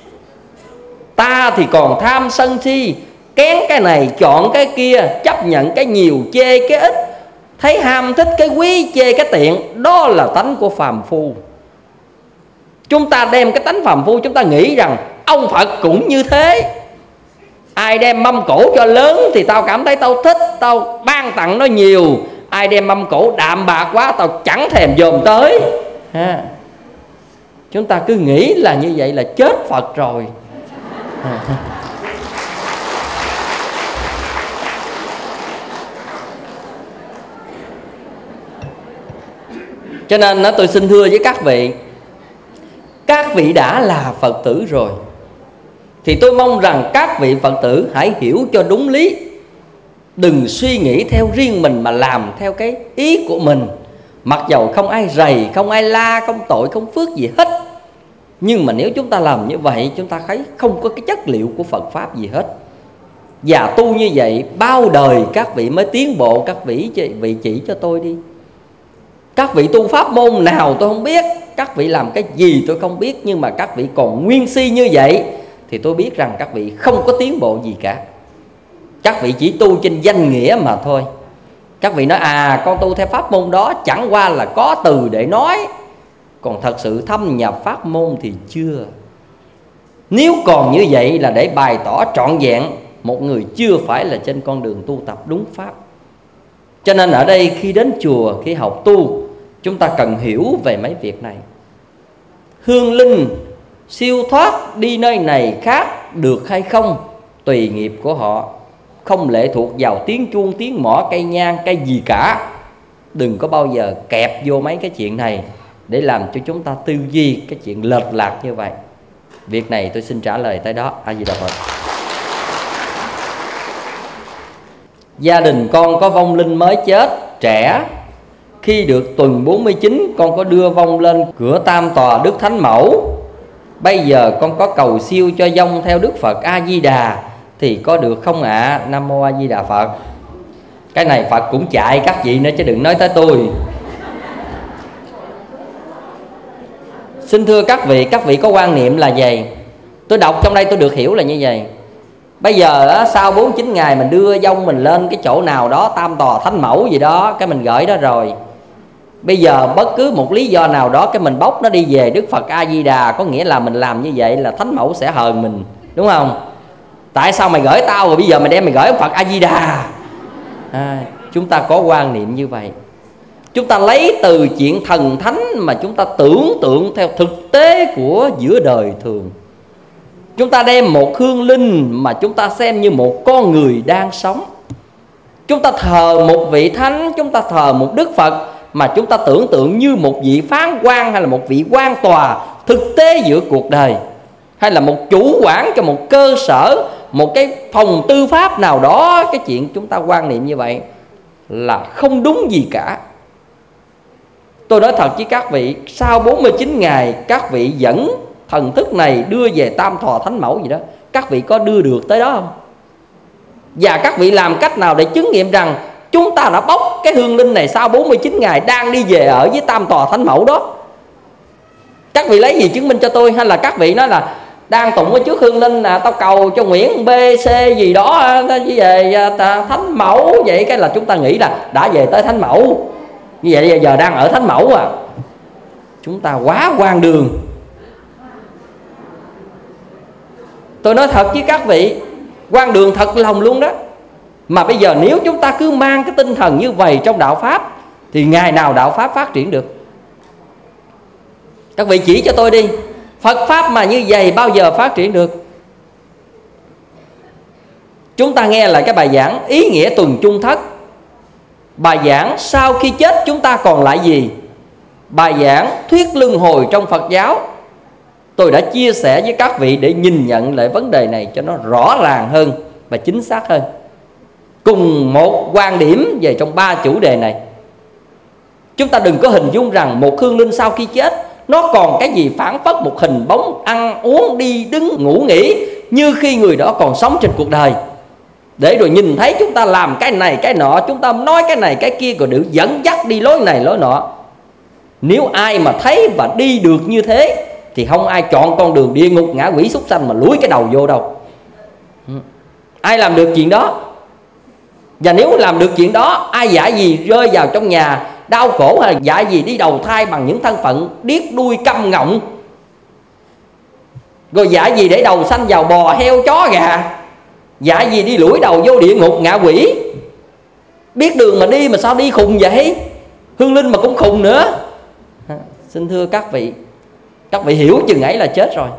Ta thì còn tham sân si, kén cái này chọn cái kia, chấp nhận cái nhiều chê cái ít, thấy ham thích cái quý chê cái tiện. Đó là tánh của phàm phu. Chúng ta đem cái tánh phàm phu, chúng ta nghĩ rằng ông Phật cũng như thế. Ai đem mâm cổ cho lớn thì tao cảm thấy tao thích, tao ban tặng nó nhiều. Ai đem mâm cổ đạm bạc quá tao chẳng thèm dòm tới. Ha. Chúng ta cứ nghĩ là như vậy là chết Phật rồi. Ha. Cho nên tôi xin thưa với các vị, các vị đã là Phật tử rồi thì tôi mong rằng các vị Phật tử hãy hiểu cho đúng lý. Đừng suy nghĩ theo riêng mình mà làm theo cái ý của mình. Mặc dầu không ai rầy, không ai la, không tội, không phước gì hết, nhưng mà nếu chúng ta làm như vậy, chúng ta thấy không có cái chất liệu của Phật Pháp gì hết. Và tu như vậy bao đời các vị mới tiến bộ. Các vị, vị chỉ cho tôi đi. Các vị tu pháp môn nào tôi không biết, các vị làm cái gì tôi không biết, nhưng mà các vị còn nguyên si như vậy thì tôi biết rằng các vị không có tiến bộ gì cả. Các vị chỉ tu trên danh nghĩa mà thôi. Các vị nói à con tu theo pháp môn đó chẳng qua là có từ để nói, còn thật sự thâm nhập pháp môn thì chưa. Nếu còn như vậy là để bày tỏ trọn vẹn một người chưa phải là trên con đường tu tập đúng pháp. Cho nên ở đây khi đến chùa, khi học tu, chúng ta cần hiểu về mấy việc này. Hương linh siêu thoát đi nơi này khác được hay không tùy nghiệp của họ, không lệ thuộc vào tiếng chuông, tiếng mõ, cây nhang, cây gì cả. Đừng có bao giờ kẹp vô mấy cái chuyện này để làm cho chúng ta tư duy cái chuyện lệch lạc như vậy. Việc này tôi xin trả lời tới đó. A Di Đà Phật. Gia đình con có vong linh mới chết trẻ, khi được tuần bốn mươi chín con có đưa vong lên cửa Tam Tòa Đức Thánh Mẫu. Bây giờ con có cầu siêu cho vong theo Đức Phật A Di Đà thì có được không ạ? À? Nam Mô A Di Đà Phật. Cái này Phật cũng chạy các vị nữa chứ đừng nói tới tôi. Xin thưa các vị, các vị có quan niệm là gì? Tôi đọc trong đây tôi được hiểu là như vậy. Bây giờ sau bốn mươi chín ngày mình đưa vong mình lên cái chỗ nào đó, Tam Tòa Thánh Mẫu gì đó, cái mình gửi đó rồi. Bây giờ bất cứ một lý do nào đó cái mình bóc nó đi về Đức Phật A Di Đà, có nghĩa là mình làm như vậy là Thánh Mẫu sẽ hờn mình, đúng không? Tại sao mày gửi tao rồi bây giờ mày đem mày gửi Phật A Di Đà? À, chúng ta có quan niệm như vậy. Chúng ta lấy từ chuyện thần thánh mà chúng ta tưởng tượng theo thực tế của giữa đời thường. Chúng ta đem một hương linh mà chúng ta xem như một con người đang sống. Chúng ta thờ một vị thánh, chúng ta thờ một Đức Phật mà chúng ta tưởng tượng như một vị phán quan hay là một vị quan tòa thực tế giữa cuộc đời, hay là một chủ quản cho một cơ sở, một cái phòng tư pháp nào đó. Cái chuyện chúng ta quan niệm như vậy là không đúng gì cả. Tôi nói thật với các vị, sau bốn mươi chín ngày các vị dẫn thần thức này đưa về Tam Tòa Thánh Mẫu gì đó, các vị có đưa được tới đó không? Và các vị làm cách nào để chứng nghiệm rằng chúng ta đã bóc cái hương linh này sau bốn mươi chín ngày đang đi về ở với Tam Tòa Thánh Mẫu đó? Các vị lấy gì chứng minh cho tôi? Hay là các vị nói là đang tụng ở trước hương linh là tao cầu cho Nguyễn B C gì đó về Thánh Mẫu, vậy cái là chúng ta nghĩ là đã về tới Thánh Mẫu, như vậy giờ đang ở Thánh Mẫu à? Chúng ta quá hoang đường. Tôi nói thật với các vị, hoang đường thật lòng luôn đó. Mà bây giờ nếu chúng ta cứ mang cái tinh thần như vậy trong đạo Pháp thì ngày nào đạo Pháp phát triển được? Các vị chỉ cho tôi đi, Phật Pháp mà như vậy bao giờ phát triển được? Chúng ta nghe lại cái bài giảng ý nghĩa tuần chung thất. Bài giảng sau khi chết chúng ta còn lại gì? Bài giảng thuyết luân hồi trong Phật giáo. Tôi đã chia sẻ với các vị để nhìn nhận lại vấn đề này cho nó rõ ràng hơn và chính xác hơn. Cùng một quan điểm về trong ba chủ đề này. Chúng ta đừng có hình dung rằng một hương linh sau khi chết nó còn cái gì phản phất một hình bóng, ăn uống đi đứng ngủ nghỉ như khi người đó còn sống trên cuộc đời, để rồi nhìn thấy chúng ta làm cái này cái nọ, chúng ta nói cái này cái kia, rồi được dẫn dắt đi lối này lối nọ. Nếu ai mà thấy và đi được như thế thì không ai chọn con đường địa ngục ngã quỷ súc sanh mà lúi cái đầu vô đâu. Ai làm được chuyện đó? Và nếu làm được chuyện đó, ai dạy gì rơi vào trong nhà đau khổ, hay là dạy gì đi đầu thai bằng những thân phận điếc đuôi câm ngọng, rồi dạy gì để đầu sanh vào bò heo chó gà, dạy gì đi lủi đầu vô địa ngục ngạ quỷ. Biết đường mà đi mà sao đi khùng vậy? Hương linh mà cũng khùng nữa. À, xin thưa các vị, các vị hiểu chừng ấy là chết rồi.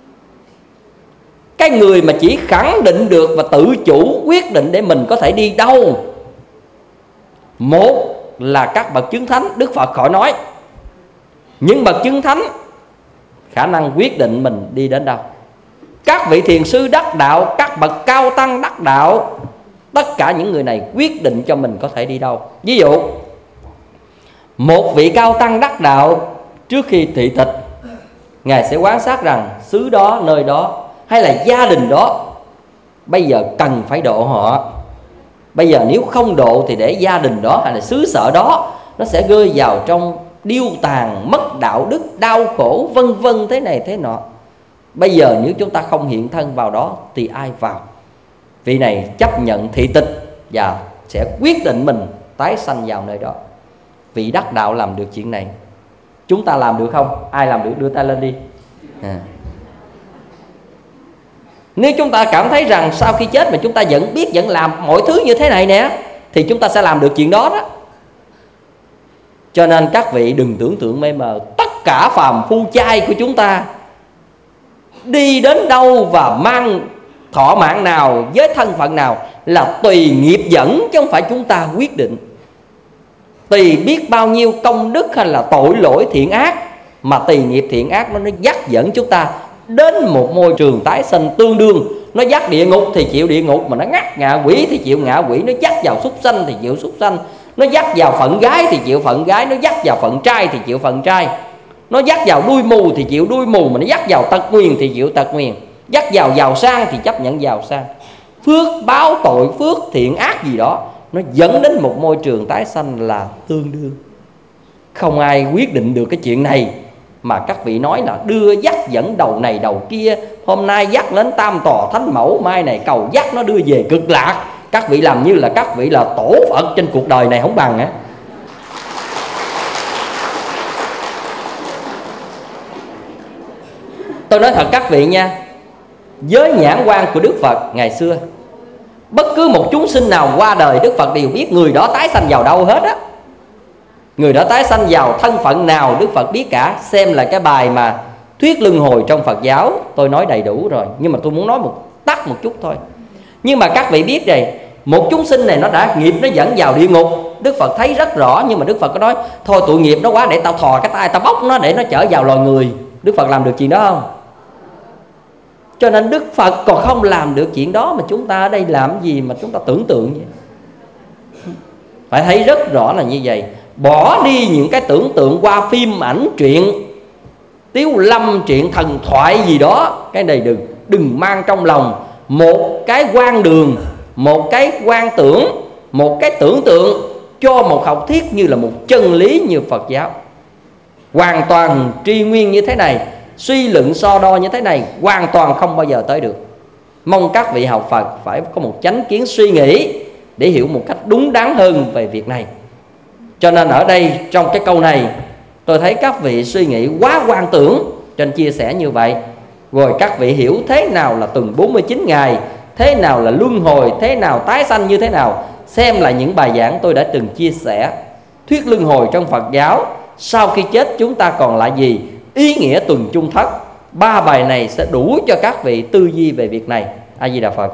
Cái người mà chỉ khẳng định được và tự chủ quyết định để mình có thể đi đâu, một là các bậc chứng thánh, Đức Phật khỏi nói. Những bậc chứng thánh khả năng quyết định mình đi đến đâu. Các vị thiền sư đắc đạo, các bậc cao tăng đắc đạo, tất cả những người này quyết định cho mình có thể đi đâu. Ví dụ một vị cao tăng đắc đạo trước khi thị tịch, Ngài sẽ quan sát rằng xứ đó, nơi đó hay là gia đình đó bây giờ cần phải độ họ. Bây giờ nếu không độ thì để gia đình đó hay là xứ sở đó nó sẽ rơi vào trong điêu tàn, mất đạo đức, đau khổ, vân vân thế này thế nọ. Bây giờ nếu chúng ta không hiện thân vào đó thì ai vào? Vị này chấp nhận thị tịch và sẽ quyết định mình tái sanh vào nơi đó. Vị đắc đạo làm được chuyện này. Chúng ta làm được không? Ai làm được đưa tay lên đi. À. Nếu chúng ta cảm thấy rằng sau khi chết mà chúng ta vẫn biết, vẫn làm mọi thứ như thế này nè, thì thì chúng ta sẽ làm được chuyện đó đó. Cho nên các vị đừng tưởng tượng mê mờ. Tất cả phàm phu chay của chúng ta đi đến đâu và mang thọ mạng nào, với thân phận nào là tùy nghiệp dẫn, chứ không phải chúng ta quyết định. Tùy biết bao nhiêu công đức hay là tội lỗi thiện ác, mà tùy nghiệp thiện ác nó, nó dắt dẫn chúng ta đến một môi trường tái sinh tương đương. Nó dắt địa ngục thì chịu địa ngục, mà nó ngắt ngạ quỷ thì chịu ngạ quỷ, nó dắt vào súc sanh thì chịu súc sanh, nó dắt vào phận gái thì chịu phận gái, nó dắt vào phận trai thì chịu phận trai, nó dắt vào đuôi mù thì chịu đuôi mù, mà nó dắt vào tật nguyền thì chịu tật nguyền, dắt vào giàu sang thì chấp nhận giàu sang. Phước báo tội phước thiện ác gì đó, nó dẫn đến một môi trường tái sanh là tương đương. Không ai quyết định được cái chuyện này, mà các vị nói là đưa dắt dẫn đầu này đầu kia, hôm nay dắt lên tam tòa thánh mẫu, mai này cầu dắt nó đưa về cực lạc. Các vị làm như là các vị là tổ Phật trên cuộc đời này không bằng á. Tôi nói thật các vị nha, với nhãn quan của Đức Phật ngày xưa, bất cứ một chúng sinh nào qua đời, Đức Phật đều biết người đó tái sanh vào đâu hết á. Người đó tái sanh vào thân phận nào Đức Phật biết cả. Xem là cái bài mà thuyết luân hồi trong Phật giáo, tôi nói đầy đủ rồi, nhưng mà tôi muốn nói một tắt một chút thôi. Nhưng mà các vị biết đây, một chúng sinh này nó đã nghiệp nó dẫn vào địa ngục, Đức Phật thấy rất rõ. Nhưng mà Đức Phật có nói thôi tội nghiệp nó quá, để tao thò cái tay tao bóc nó để nó trở vào loài người. Đức Phật làm được chuyện đó không? Cho nên Đức Phật còn không làm được chuyện đó, mà chúng ta ở đây làm gì mà chúng ta tưởng tượng vậy? Phải thấy rất rõ là như vậy. Bỏ đi những cái tưởng tượng qua phim ảnh, truyện tiếu lâm, chuyện thần thoại gì đó. Cái này đừng đừng mang trong lòng. Một cái quan đường, một cái quan tưởng, một cái tưởng tượng cho một học thuyết như là một chân lý như Phật giáo. Hoàn toàn tri nguyên như thế này, suy luận so đo như thế này, hoàn toàn không bao giờ tới được. Mong các vị học Phật phải có một chánh kiến suy nghĩ để hiểu một cách đúng đắn hơn về việc này. Cho nên ở đây trong cái câu này, tôi thấy các vị suy nghĩ quá quan tưởng, cho nên chia sẻ như vậy. Rồi các vị hiểu thế nào là tuần bốn mươi chín ngày, thế nào là luân hồi, thế nào tái sanh như thế nào. Xem lại những bài giảng tôi đã từng chia sẻ. Thuyết luân hồi trong Phật giáo, sau khi chết chúng ta còn lại gì, ý nghĩa tuần chung thất. Ba bài này sẽ đủ cho các vị tư duy về việc này. A Di Đà Phật.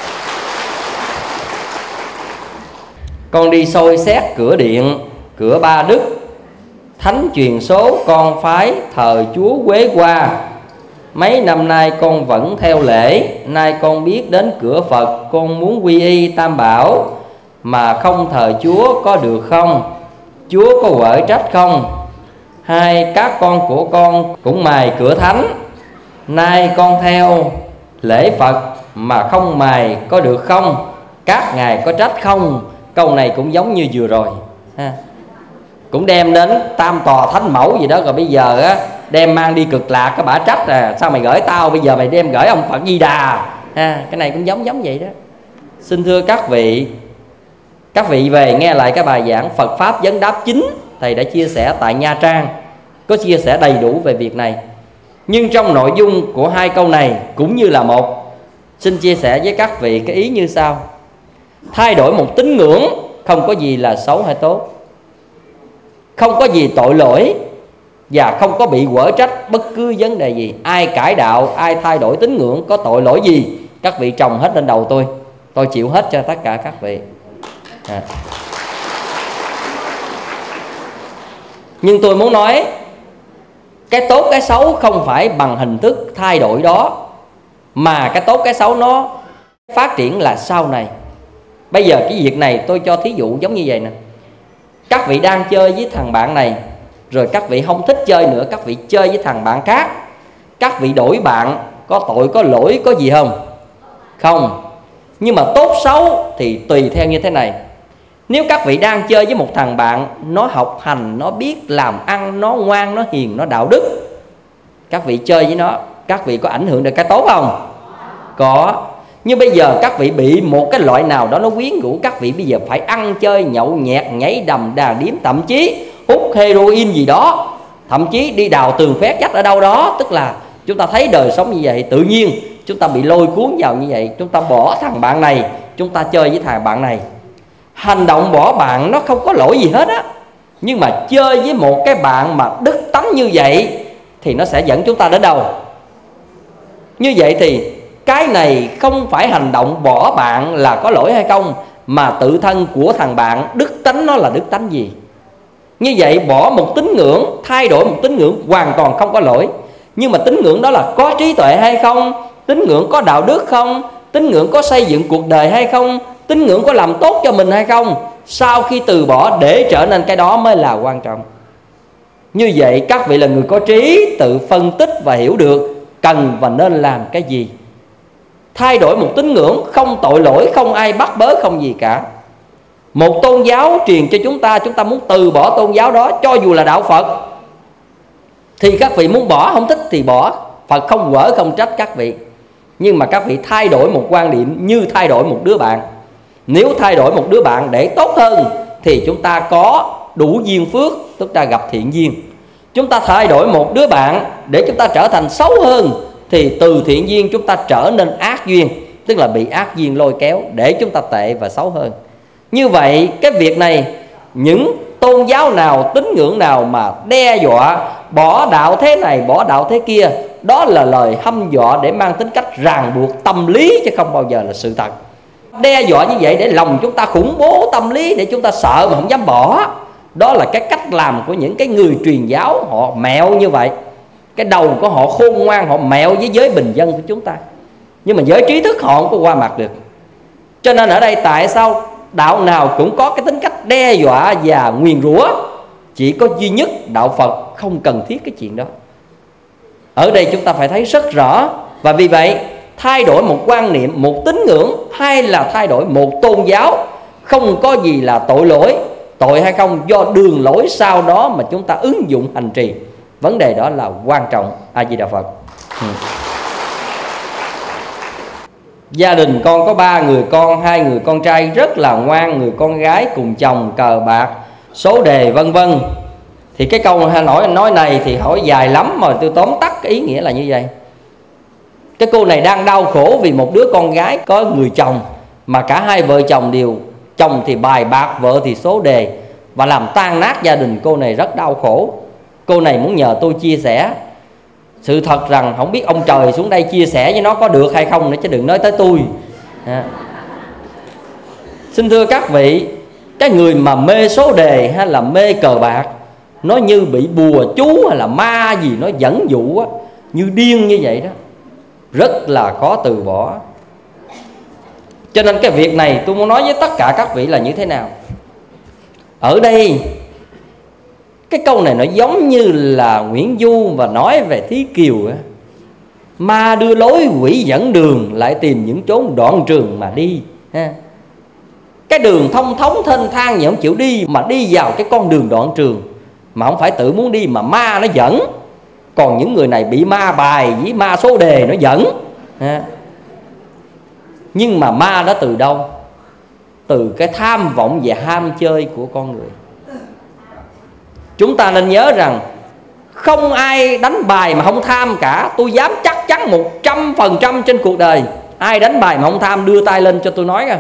Con đi soi xét cửa điện, cửa Ba Đức, thánh truyền số con phái thờ Chúa Quế Hoa. Mấy năm nay con vẫn theo lễ, nay con biết đến cửa Phật, con muốn quy y Tam Bảo mà không thờ Chúa có được không? Chúa có quở trách không? Hai các con của con cũng mài cửa thánh, nay con theo lễ Phật mà không mài có được không? Các ngài có trách không? Câu này cũng giống như vừa rồi ha. Cũng đem đến tam tòa thánh mẫu gì đó, rồi bây giờ á đem mang đi cực lạc, cái bả trách à, sao mày gửi tao, bây giờ mày đem gửi ông Phật Di Đà ha. Cái này cũng giống giống vậy đó. Xin thưa các vị, các vị về nghe lại cái bài giảng Phật Pháp Vấn Đáp chính thầy đã chia sẻ tại Nha Trang, có chia sẻ đầy đủ về việc này. Nhưng trong nội dung của hai câu này cũng như là một, xin chia sẻ với các vị cái ý như sau. Thay đổi một tín ngưỡng không có gì là xấu hay tốt, không có gì tội lỗi, và không có bị quở trách bất cứ vấn đề gì. Ai cải đạo, ai thay đổi tín ngưỡng có tội lỗi gì, các vị trồng hết lên đầu tôi, tôi chịu hết cho tất cả các vị à. Nhưng tôi muốn nói, cái tốt cái xấu không phải bằng hình thức thay đổi đó, mà cái tốt cái xấu nó phát triển là sau này. Bây giờ cái việc này tôi cho thí dụ giống như vậy nè. Các vị đang chơi với thằng bạn này, rồi các vị không thích chơi nữa, các vị chơi với thằng bạn khác. Các vị đổi bạn, có tội có lỗi có gì không? Không. Nhưng mà tốt xấu thì tùy theo như thế này. Nếu các vị đang chơi với một thằng bạn, nó học hành, nó biết làm ăn, nó ngoan, nó hiền, nó đạo đức, các vị chơi với nó, các vị có ảnh hưởng được cái tốt không? Có. Nhưng bây giờ các vị bị một cái loại nào đó nó quyến rũ, các vị bây giờ phải ăn chơi nhậu nhẹt, nhảy đầm đà điếm, thậm chí hút heroin gì đó, thậm chí đi đào tường phét dách ở đâu đó. Tức là chúng ta thấy đời sống như vậy, tự nhiên chúng ta bị lôi cuốn vào như vậy, chúng ta bỏ thằng bạn này, chúng ta chơi với thằng bạn này. Hành động bỏ bạn nó không có lỗi gì hết á, nhưng mà chơi với một cái bạn mà đức tánh như vậy thì nó sẽ dẫn chúng ta đến đâu? Như vậy thì cái này không phải hành động bỏ bạn là có lỗi hay không, mà tự thân của thằng bạn đức tánh nó là đức tánh gì. Như vậy bỏ một tín ngưỡng, thay đổi một tín ngưỡng hoàn toàn không có lỗi. Nhưng mà tín ngưỡng đó là có trí tuệ hay không, tín ngưỡng có đạo đức không, tín ngưỡng có xây dựng cuộc đời hay không, tín ngưỡng có làm tốt cho mình hay không, sau khi từ bỏ để trở nên cái đó mới là quan trọng. Như vậy các vị là người có trí, tự phân tích và hiểu được cần và nên làm cái gì. Thay đổi một tín ngưỡng không tội lỗi, không ai bắt bớ, không gì cả. Một tôn giáo truyền cho chúng ta, chúng ta muốn từ bỏ tôn giáo đó, cho dù là đạo Phật, thì các vị muốn bỏ, không thích thì bỏ. Phật không quở, không trách các vị. Nhưng mà các vị thay đổi một quan điểm như thay đổi một đứa bạn. Nếu thay đổi một đứa bạn để tốt hơn thì chúng ta có đủ duyên phước, chúng ta gặp thiện duyên. Chúng ta thay đổi một đứa bạn để chúng ta trở thành xấu hơn thì từ thiện duyên chúng ta trở nên ác duyên, tức là bị ác duyên lôi kéo để chúng ta tệ và xấu hơn. Như vậy cái việc này, những tôn giáo nào, tín ngưỡng nào mà đe dọa bỏ đạo thế này, bỏ đạo thế kia, đó là lời hăm dọa để mang tính cách ràng buộc tâm lý, chứ không bao giờ là sự thật. Đe dọa như vậy để lòng chúng ta khủng bố tâm lý, để chúng ta sợ mà không dám bỏ. Đó là cái cách làm của những cái người truyền giáo, họ mẹo như vậy. Cái đầu của họ khôn ngoan, họ mẹo với giới bình dân của chúng ta, nhưng mà giới trí thức họ không có qua mặt được. Cho nên ở đây tại sao đạo nào cũng có cái tính cách đe dọa và nguyền rủa, chỉ có duy nhất đạo Phật không cần thiết cái chuyện đó. Ở đây chúng ta phải thấy rất rõ. Và vì vậy thay đổi một quan niệm, một tín ngưỡng, hay là thay đổi một tôn giáo, không có gì là tội lỗi. Tội hay không do đường lối sau đó mà chúng ta ứng dụng hành trì. Vấn đề đó là quan trọng. A Di Đà Phật. ừ. Gia đình con có ba người con, hai người con trai rất là ngoan, người con gái cùng chồng cờ bạc, số đề vân vân. Thì cái câu nói nói này thì hỏi dài lắm, mà tôi tóm tắt cái ý nghĩa là như vậy. Cái cô này đang đau khổ vì một đứa con gái có người chồng, mà cả hai vợ chồng đều, chồng thì bài bạc, vợ thì số đề, và làm tan nát gia đình. Cô này rất đau khổ. Cô này muốn nhờ tôi chia sẻ. Sự thật rằng không biết ông trời xuống đây chia sẻ với nó có được hay không nữa, chứ đừng nói tới tôi. à. Xin thưa các vị, cái người mà mê số đề hay là mê cờ bạc, nó như bị bùa chú hay là ma gì nó dẫn dụ á, như điên như vậy đó, rất là khó từ bỏ. Cho nên cái việc này tôi muốn nói với tất cả các vị là như thế nào. Ở đây cái câu này nó giống như là Nguyễn Du và nói về Thí Kiều á. Ma đưa lối, quỷ dẫn đường, lại tìm những chốn đoạn trường mà đi ha. Cái đường thông thống thênh thang nhưng không chịu đi, mà đi vào cái con đường đoạn trường mà không phải tự muốn đi, mà ma nó dẫn. Còn những người này bị ma bài với ma số đề nó dẫn ha. Nhưng mà ma đó từ đâu? Từ cái tham vọng và ham chơi của con người. Chúng ta nên nhớ rằng không ai đánh bài mà không tham cả. Tôi dám chắc chắn một trăm phần trăm trên cuộc đời, ai đánh bài mà không tham đưa tay lên cho tôi nói coi.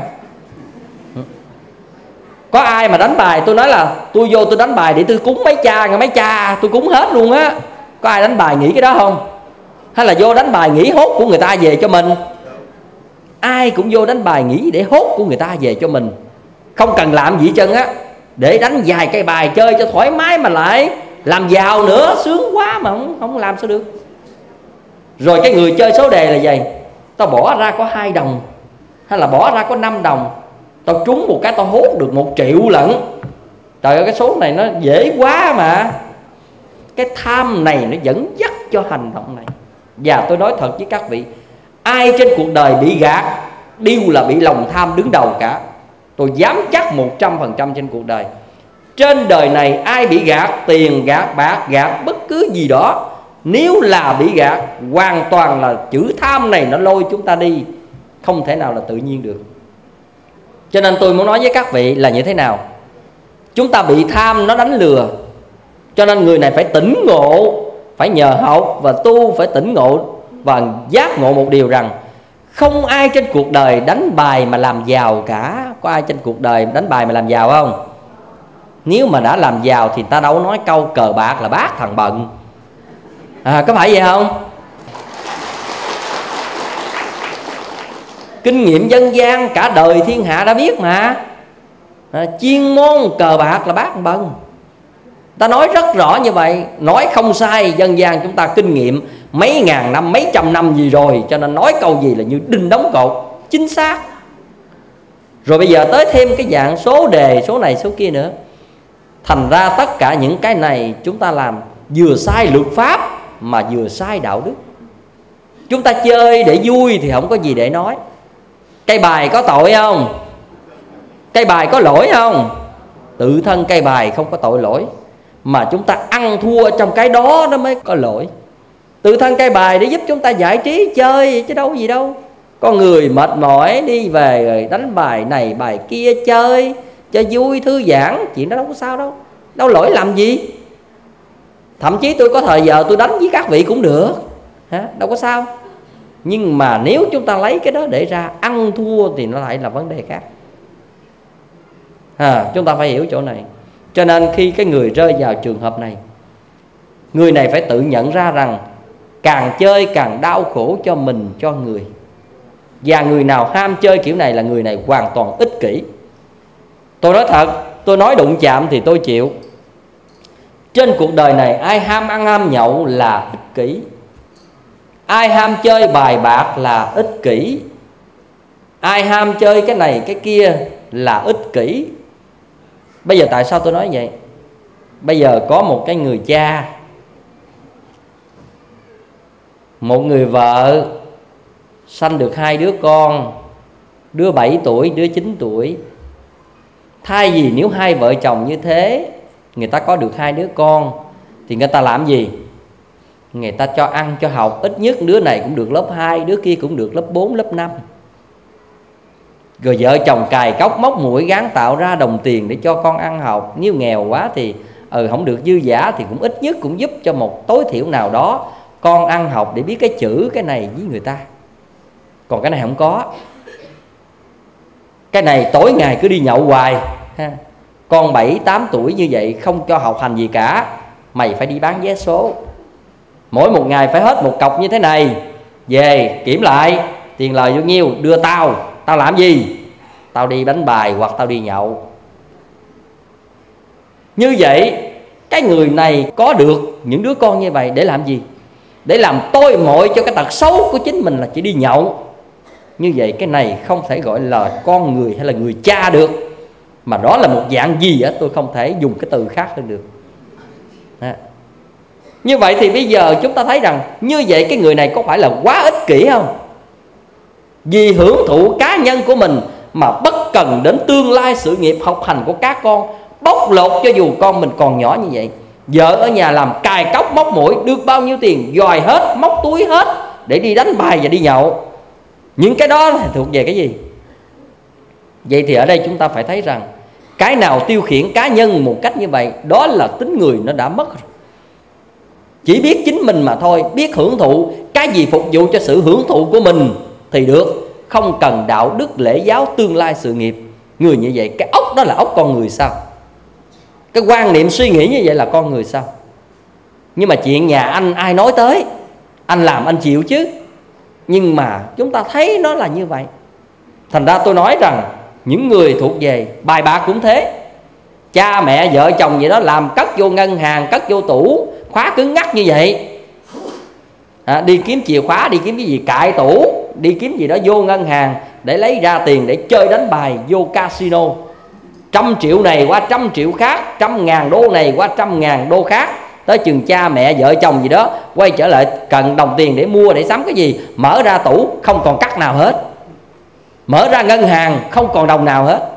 Có ai mà đánh bài tôi nói là tôi vô tôi đánh bài để tôi cúng mấy cha, mấy cha tôi cúng hết luôn á. Có ai đánh bài nghĩ cái đó không? Hay là vô đánh bài nghĩ hốt của người ta về cho mình? Ai cũng vô đánh bài nghĩ để hốt của người ta về cho mình, không cần làm gì hết trơn á, để đánh vài cây bài chơi cho thoải mái mà lại làm giàu nữa, sướng quá mà không, không làm sao được. Rồi cái người chơi số đề là vậy, tao bỏ ra có hai đồng hay là bỏ ra có năm đồng, tao trúng một cái tao hốt được một triệu lận. Trời ơi, cái số này nó dễ quá mà. Cái tham này nó dẫn dắt cho hành động này. Và tôi nói thật với các vị, ai trên cuộc đời bị gạt đều là bị lòng tham đứng đầu cả. Tôi dám chắc một trăm phần trăm trên cuộc đời. Trên đời này ai bị gạt tiền, gạt bạc, gạt bất cứ gì đó, nếu là bị gạt, hoàn toàn là chữ tham này nó lôi chúng ta đi, không thể nào là tự nhiên được. Cho nên tôi muốn nói với các vị là như thế nào. Chúng ta bị tham nó đánh lừa, cho nên người này phải tỉnh ngộ, phải nhờ học và tu, phải tỉnh ngộ và giác ngộ một điều rằng Không ai trên cuộc đời đánh bài mà làm giàu cả. Có ai trên cuộc đời đánh bài mà làm giàu không? Nếu mà đã làm giàu thì ta đâu nói câu cờ bạc là bác thằng bận. À, có phải vậy không? Kinh nghiệm dân gian cả đời thiên hạ đã biết mà. À, chuyên môn cờ bạc là bác thằng bận. Ta nói rất rõ như vậy. Nói không sai. Dân gian chúng ta kinh nghiệm mấy ngàn năm, mấy trăm năm gì rồi, cho nên nói câu gì là như đinh đóng cột, chính xác. Rồi bây giờ tới thêm cái dạng số đề, số này số kia nữa. Thành ra tất cả những cái này chúng ta làm vừa sai luật pháp mà vừa sai đạo đức. Chúng ta chơi để vui thì không có gì để nói. Cây bài có tội không? Cây bài có lỗi không? Tự thân cây bài không có tội lỗi, mà chúng ta ăn thua trong cái đó nó mới có lỗi. Tự thân cây bài để giúp chúng ta giải trí chơi chứ đâu có gì đâu. Con người mệt mỏi đi về rồi đánh bài này bài kia chơi cho vui thư giãn, chuyện đó đâu có sao đâu. Đâu lỗi làm gì. Thậm chí tôi có thời giờ tôi đánh với các vị cũng được, hả? Đâu có sao. Nhưng mà nếu chúng ta lấy cái đó để ra ăn thua thì nó lại là vấn đề khác. À, chúng ta phải hiểu chỗ này. Cho nên khi cái người rơi vào trường hợp này, người này phải tự nhận ra rằng càng chơi càng đau khổ cho mình, cho người. Và người nào ham chơi kiểu này là người này hoàn toàn ích kỷ. Tôi nói thật, tôi nói đụng chạm thì tôi chịu. Trên cuộc đời này ai ham ăn ham nhậu là ích kỷ. Ai ham chơi bài bạc là ích kỷ. Ai ham chơi cái này cái kia là ích kỷ. Bây giờ tại sao tôi nói vậy? Bây giờ có một cái người cha, một người vợ sanh được hai đứa con, đứa bảy tuổi, đứa chín tuổi. Thay vì nếu hai vợ chồng như thế, người ta có được hai đứa con, thì người ta làm gì? Người ta cho ăn cho học, ít nhất đứa này cũng được lớp hai, đứa kia cũng được lớp bốn, lớp năm. Rồi vợ chồng cài cốc móc mũi gắng tạo ra đồng tiền để cho con ăn học. Nếu nghèo quá thì ừ, không được dư giả thì cũng ít nhất cũng giúp cho một tối thiểu nào đó con ăn học để biết cái chữ cái này với người ta. Còn cái này không có. Cái này tối ngày cứ đi nhậu hoài ha. Con bảy, tám tuổi như vậy không cho học hành gì cả, mày phải đi bán vé số. Mỗi một ngày phải hết một cọc như thế này. Về kiểm lại tiền lời bao nhiêu, đưa tao. Tao làm gì? Tao đi đánh bài hoặc tao đi nhậu. Như vậy cái người này có được những đứa con như vậy để làm gì? Để làm tôi mọi cho cái tật xấu của chính mình là chỉ đi nhậu. Như vậy cái này không thể gọi là con người hay là người cha được, mà đó là một dạng gì á, tôi không thể dùng cái từ khác hơn được. Đó. Như vậy thì bây giờ chúng ta thấy rằng như vậy cái người này có phải là quá ích kỷ không? Vì hưởng thụ cá nhân của mình mà bất cần đến tương lai sự nghiệp học hành của các con, bóc lột cho dù con mình còn nhỏ như vậy. Vợ ở nhà làm cài cốc móc mũi, được bao nhiêu tiền dòi hết, móc túi hết để đi đánh bài và đi nhậu. Những cái đó là thuộc về cái gì? Vậy thì ở đây chúng ta phải thấy rằng cái nào tiêu khiển cá nhân một cách như vậy, đó là tính người nó đã mất rồi. Chỉ biết chính mình mà thôi, biết hưởng thụ cái gì phục vụ cho sự hưởng thụ của mình thì được, không cần đạo đức lễ giáo tương lai sự nghiệp. Người như vậy cái óc đó là óc con người sao? Cái quan niệm suy nghĩ như vậy là con người sao? Nhưng mà chuyện nhà anh ai nói tới, anh làm anh chịu chứ. Nhưng mà chúng ta thấy nó là như vậy. Thành ra tôi nói rằng những người thuộc về bài bạc cũng thế. Cha mẹ vợ chồng vậy đó, làm cất vô ngân hàng, cất vô tủ khóa cứng ngắc như vậy. À, đi kiếm chìa khóa, đi kiếm cái gì cại tủ, đi kiếm gì đó vô ngân hàng để lấy ra tiền để chơi đánh bài, vô casino. Trăm triệu này qua trăm triệu khác, trăm ngàn đô này qua trăm ngàn đô khác. Tới chừng cha mẹ vợ chồng gì đó quay trở lại cần đồng tiền để mua, để sắm cái gì, mở ra tủ không còn cắt nào hết, mở ra ngân hàng không còn đồng nào hết.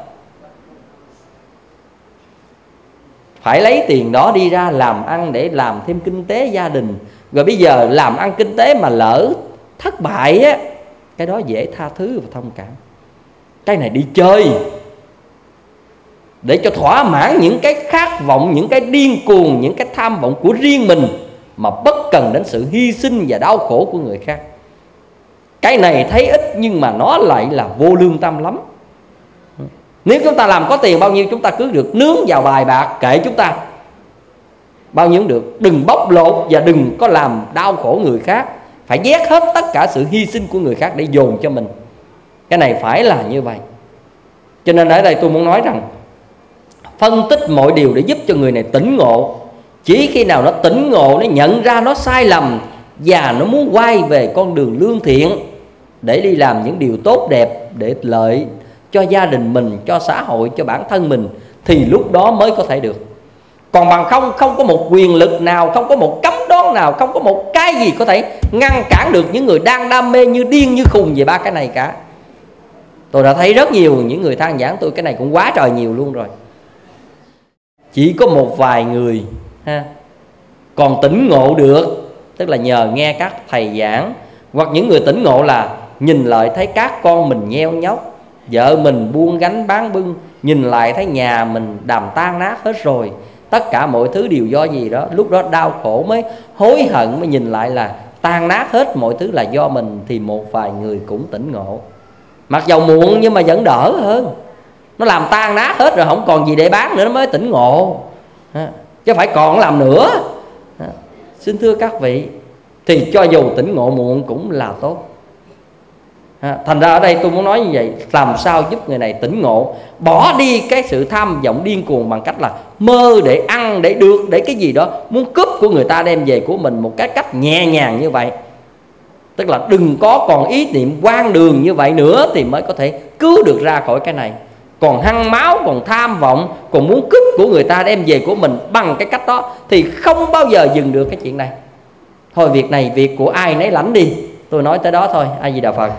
Phải lấy tiền đó đi ra làm ăn để làm thêm kinh tế gia đình. Rồi bây giờ làm ăn kinh tế mà lỡ thất bại á, cái đó dễ tha thứ và thông cảm. Cái này đi chơi để cho thỏa mãn những cái khát vọng, những cái điên cuồng, những cái tham vọng của riêng mình, mà bất cần đến sự hy sinh và đau khổ của người khác. Cái này thấy ít nhưng mà nó lại là vô lương tâm lắm. Nếu chúng ta làm có tiền bao nhiêu chúng ta cứ được nướng vào bài bạc, kệ chúng ta, bao nhiêu cũng được. Đừng bóc lột và đừng có làm đau khổ người khác, phải vét hết tất cả sự hy sinh của người khác để dồn cho mình. Cái này phải là như vậy. Cho nên ở đây tôi muốn nói rằng phân tích mọi điều để giúp cho người này tỉnh ngộ. Chỉ khi nào nó tỉnh ngộ, nó nhận ra nó sai lầm và nó muốn quay về con đường lương thiện để đi làm những điều tốt đẹp, để lợi cho gia đình mình, cho xã hội, cho bản thân mình, thì lúc đó mới có thể được. Còn bằng không, không có một quyền lực nào, không có một cấm đoán nào, không có một cái gì có thể ngăn cản được những người đang đam mê như điên như khùng về ba cái này cả. Tôi đã thấy rất nhiều những người than giảng tôi, cái này cũng quá trời nhiều luôn rồi. Chỉ có một vài người ha, còn tỉnh ngộ được, tức là nhờ nghe các thầy giảng, hoặc những người tỉnh ngộ là nhìn lại thấy các con mình nheo nhóc, vợ mình buông gánh bán bưng, nhìn lại thấy nhà mình đàm tan nát hết rồi, tất cả mọi thứ đều do gì đó, lúc đó đau khổ mới hối hận, mới nhìn lại là tan nát hết mọi thứ là do mình, thì một vài người cũng tỉnh ngộ. Mặc dầu muộn nhưng mà vẫn đỡ hơn. Nó làm tan nát hết rồi không còn gì để bán nữa nó mới tỉnh ngộ, chứ phải còn làm nữa. Xin thưa các vị, thì cho dù tỉnh ngộ muộn cũng là tốt. Thành ra ở đây tôi muốn nói như vậy, làm sao giúp người này tỉnh ngộ, bỏ đi cái sự tham vọng điên cuồng bằng cách là mơ để ăn, để được, để cái gì đó muốn cướp của người ta đem về của mình một cái cách nhẹ nhàng như vậy. Tức là đừng có còn ý niệm quan đường như vậy nữa thì mới có thể cứu được ra khỏi cái này. Còn hăng máu, còn tham vọng, còn muốn cướp của người ta đem về của mình bằng cái cách đó thì không bao giờ dừng được cái chuyện này. Thôi việc này việc của ai nấy lãnh đi. Tôi nói tới đó thôi. A Di Đà Phật.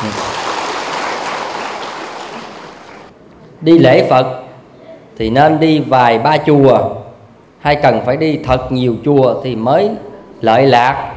Đi lễ Phật thì nên đi vài ba chùa, hay cần phải đi thật nhiều chùa thì mới lợi lạc.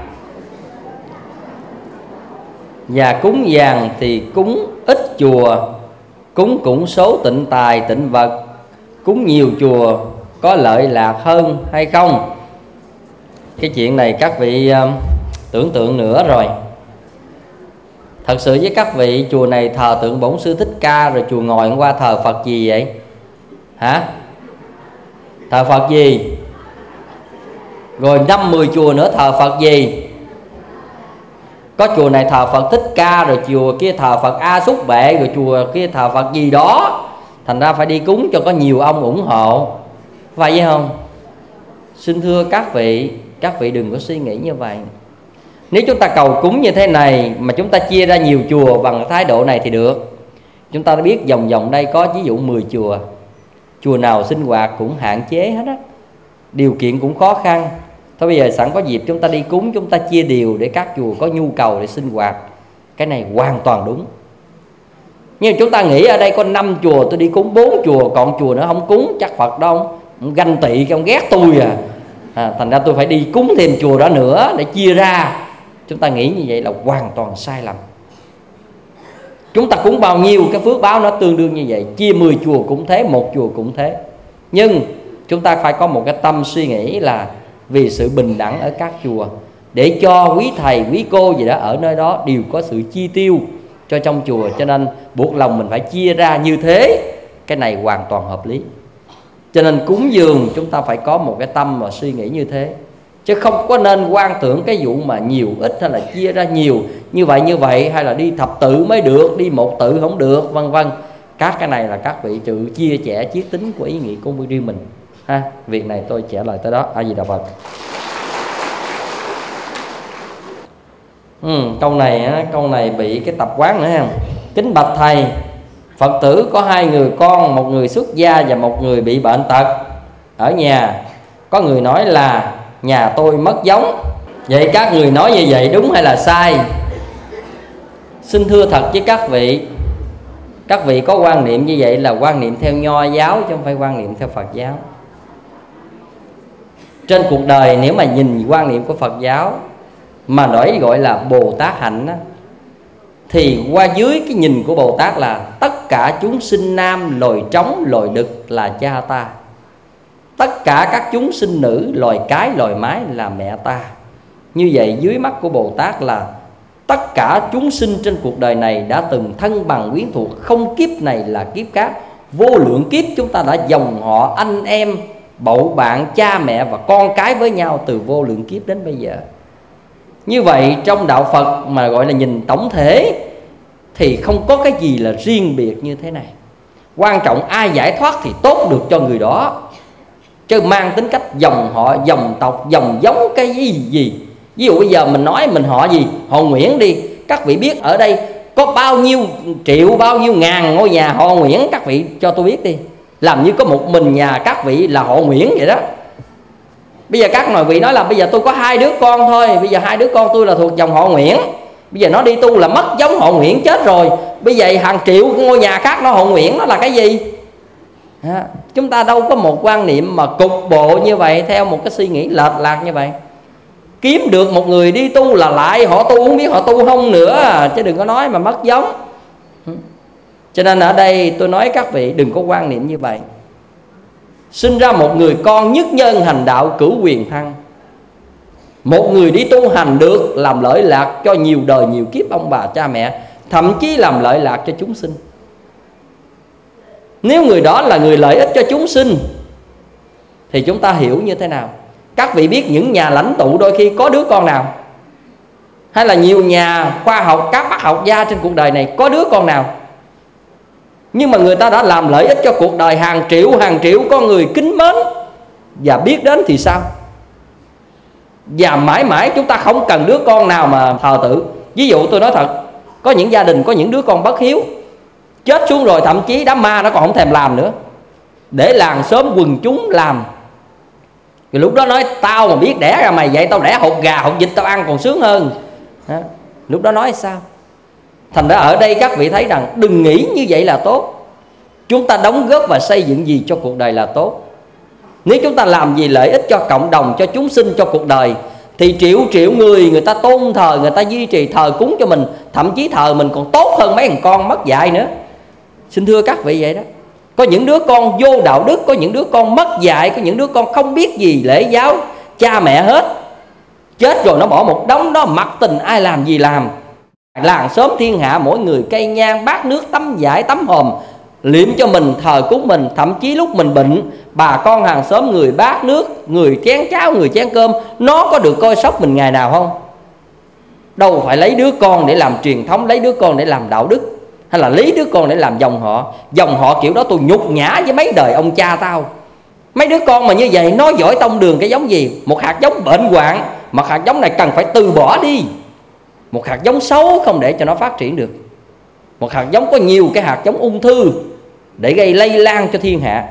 Và cúng vàng thì cúng ít chùa, cúng cũng số tịnh tài tịnh vật, cúng nhiều chùa có lợi lạc hơn hay không? Cái chuyện này các vị uh, tưởng tượng nữa rồi. Thật sự với các vị, chùa này thờ tượng Bổn Sư Thích Ca, rồi chùa ngồi hôm qua thờ Phật gì vậy? Hả? Thờ Phật gì? Rồi năm mười chùa nữa thờ Phật gì? Có chùa này thờ Phật Thích Ca, rồi chùa kia thờ Phật A Xúc Bệ, rồi chùa kia thờ Phật gì đó. Thành ra phải đi cúng cho có nhiều ông ủng hộ. Phải vậy không? Xin thưa các vị, các vị đừng có suy nghĩ như vậy. Nếu chúng ta cầu cúng như thế này mà chúng ta chia ra nhiều chùa bằng thái độ này thì được. Chúng ta đã biết vòng vòng đây có ví dụ mười chùa, chùa nào sinh hoạt cũng hạn chế hết á, điều kiện cũng khó khăn. Thôi bây giờ sẵn có dịp chúng ta đi cúng, chúng ta chia đều để các chùa có nhu cầu để sinh hoạt. Cái này hoàn toàn đúng. Nhưng chúng ta nghĩ ở đây có năm chùa, tôi đi cúng bốn chùa, còn chùa nữa không cúng, chắc Phật đâu ông ganh tị, ông ghét tôi à. à Thành ra tôi phải đi cúng thêm chùa đó nữa để chia ra. Chúng ta nghĩ như vậy là hoàn toàn sai lầm. Chúng ta cúng bao nhiêu cái phước báo nó tương đương như vậy. Chia mười chùa cũng thế, một chùa cũng thế. Nhưng chúng ta phải có một cái tâm suy nghĩ là vì sự bình đẳng ở các chùa, để cho quý thầy, quý cô gì đó ở nơi đó đều có sự chi tiêu cho trong chùa. Cho nên buộc lòng mình phải chia ra như thế. Cái này hoàn toàn hợp lý. Cho nên cúng dường chúng ta phải có một cái tâm mà suy nghĩ như thế, chứ không có nên quan tưởng cái vụ mà nhiều ít hay là chia ra nhiều như vậy như vậy, hay là đi thập tự mới được, đi một tự không được, vân vân. Các cái này là các vị tự chia sẻ chiết tính của ý nghĩ của riêng mình ha. Việc này tôi trả lời tới đó. A Di Đà Phật. ừ, câu này á, câu này bị cái tập quán nữa ha. Kính bạch thầy, Phật tử có hai người con, một người xuất gia và một người bị bệnh tật ở nhà. Có người nói là nhà tôi mất giống. Vậy các người nói như vậy đúng hay là sai? Xin thưa thật với các vị, các vị có quan niệm như vậy là quan niệm theo Nho giáo chứ không phải quan niệm theo Phật giáo. Trên cuộc đời nếu mà nhìn quan niệm của Phật giáo mà nói gọi là Bồ Tát hạnh á, thì qua dưới cái nhìn của Bồ Tát là tất cả chúng sinh nam, loài trống, loài đực là cha ta. Tất cả các chúng sinh nữ, loài cái, loài mái là mẹ ta. Như vậy dưới mắt của Bồ Tát là Tất cả chúng sinh trên cuộc đời này đã từng thân bằng quyến thuộc, không kiếp này là kiếp khác. Vô lượng kiếp chúng ta đã dòng họ, anh em, bậu bạn, cha mẹ và con cái với nhau từ vô lượng kiếp đến bây giờ. Như vậy trong đạo Phật mà gọi là nhìn tổng thể thì không có cái gì là riêng biệt như thế này. Quan trọng ai giải thoát thì tốt được cho người đó, chứ mang tính cách dòng họ, dòng tộc, dòng giống cái gì gì. Ví dụ bây giờ mình nói mình họ gì, họ Nguyễn đi. Các vị biết ở đây có bao nhiêu triệu, bao nhiêu ngàn ngôi nhà họ Nguyễn, các vị cho tôi biết đi. Làm như có một mình nhà các vị là họ Nguyễn vậy đó. Bây giờ các nội vị nói là bây giờ tôi có hai đứa con thôi, bây giờ hai đứa con tôi là thuộc dòng họ Nguyễn, bây giờ nó đi tu là mất giống họ Nguyễn chết rồi, bây giờ hàng triệu ngôi nhà khác nó họ Nguyễn, nó là cái gì? À, chúng ta đâu có một quan niệm mà cục bộ như vậy, theo một cái suy nghĩ lệch lạc như vậy. Kiếm được một người đi tu là lại họ tu, không biết họ tu không nữa, chứ đừng có nói mà mất giống. Cho nên ở đây tôi nói các vị đừng có quan niệm như vậy. Sinh ra một người con nhất nhân hành đạo cửu quyền thăng, một người đi tu hành được làm lợi lạc cho nhiều đời nhiều kiếp ông bà cha mẹ, thậm chí làm lợi lạc cho chúng sinh. Nếu người đó là người lợi ích cho chúng sinh thì chúng ta hiểu như thế nào? Các vị biết những nhà lãnh tụ đôi khi có đứa con nào? Hay là nhiều nhà khoa học, các bác học gia trên cuộc đời này có đứa con nào? Nhưng mà người ta đã làm lợi ích cho cuộc đời hàng triệu hàng triệu con người kính mến và biết đến thì sao? Và mãi mãi chúng ta không cần đứa con nào mà thờ tự. Ví dụ tôi nói thật, có những gia đình có những đứa con bất hiếu, chết xuống rồi thậm chí đám ma nó còn không thèm làm nữa, để làng xóm quần chúng làm. Rồi lúc đó nói tao mà biết đẻ ra mày vậy, tao đẻ hột gà hột vịt tao ăn còn sướng hơn. Đó. Lúc đó nói sao? Thành ra ở đây các vị thấy rằng đừng nghĩ như vậy là tốt. Chúng ta đóng góp và xây dựng gì cho cuộc đời là tốt. Nếu chúng ta làm gì lợi ích cho cộng đồng, cho chúng sinh, cho cuộc đời, thì triệu triệu người người ta tôn thờ, người ta duy trì thờ cúng cho mình, thậm chí thờ mình còn tốt hơn mấy thằng con mất dạy nữa. Xin thưa các vị vậy đó. Có những đứa con vô đạo đức, có những đứa con mất dạy, có những đứa con không biết gì lễ giáo cha mẹ hết. Chết rồi nó bỏ một đống đó, mặc tình ai làm gì làm. Làng xóm thiên hạ mỗi người cây nhang, bát nước, tắm vải, tắm hòm, liệm cho mình, thờ cúng mình. Thậm chí lúc mình bệnh, bà con hàng xóm người bát nước, người chén cháo, người chén cơm, nó có được coi sóc mình ngày nào không? Đâu phải lấy đứa con để làm truyền thống, lấy đứa con để làm đạo đức, hay là lấy đứa con để làm dòng họ. Dòng họ kiểu đó tôi nhục nhã với mấy đời ông cha tao. Mấy đứa con mà như vậy nói giỏi tông đường cái giống gì? Một hạt giống bệnh hoạn, mà hạt giống này cần phải từ bỏ đi. Một hạt giống xấu không để cho nó phát triển được. Một hạt giống có nhiều cái hạt giống ung thư để gây lây lan cho thiên hạ,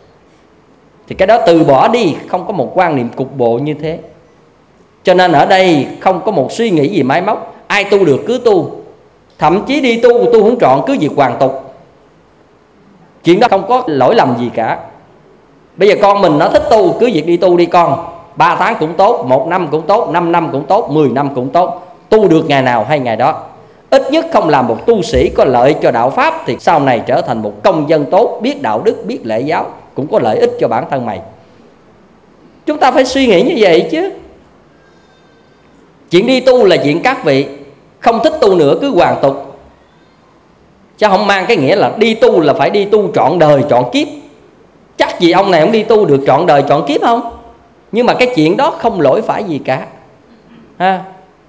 thì cái đó từ bỏ đi, không có một quan niệm cục bộ như thế. Cho nên ở đây không có một suy nghĩ gì máy móc. Ai tu được cứ tu, thậm chí đi tu tu không trọn cứ việc hoàn tục. Chuyện đó không có lỗi lầm gì cả. Bây giờ con mình nó thích tu, cứ việc đi tu đi con. Ba tháng cũng tốt, một năm cũng tốt, năm năm cũng tốt, mười năm cũng tốt. Tu được ngày nào hay ngày đó. Ít nhất không làm một tu sĩ có lợi cho đạo Pháp, thì sau này trở thành một công dân tốt, biết đạo đức, biết lễ giáo, cũng có lợi ích cho bản thân mày. Chúng ta phải suy nghĩ như vậy chứ. Chuyện đi tu là chuyện các vị không thích tu nữa cứ hoàn tục, chứ không mang cái nghĩa là đi tu là phải đi tu trọn đời trọn kiếp. Chắc gì ông này ông đi tu được trọn đời trọn kiếp không? Nhưng mà cái chuyện đó không lỗi phải gì cả ha.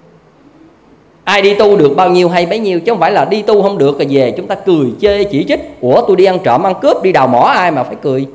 Ai đi tu được bao nhiêu hay bấy nhiêu, chứ không phải là đi tu không được rồi về chúng ta cười chê chỉ trích. Ủa tôi đi ăn trộm ăn cướp đi đào mỏ ai mà phải cười.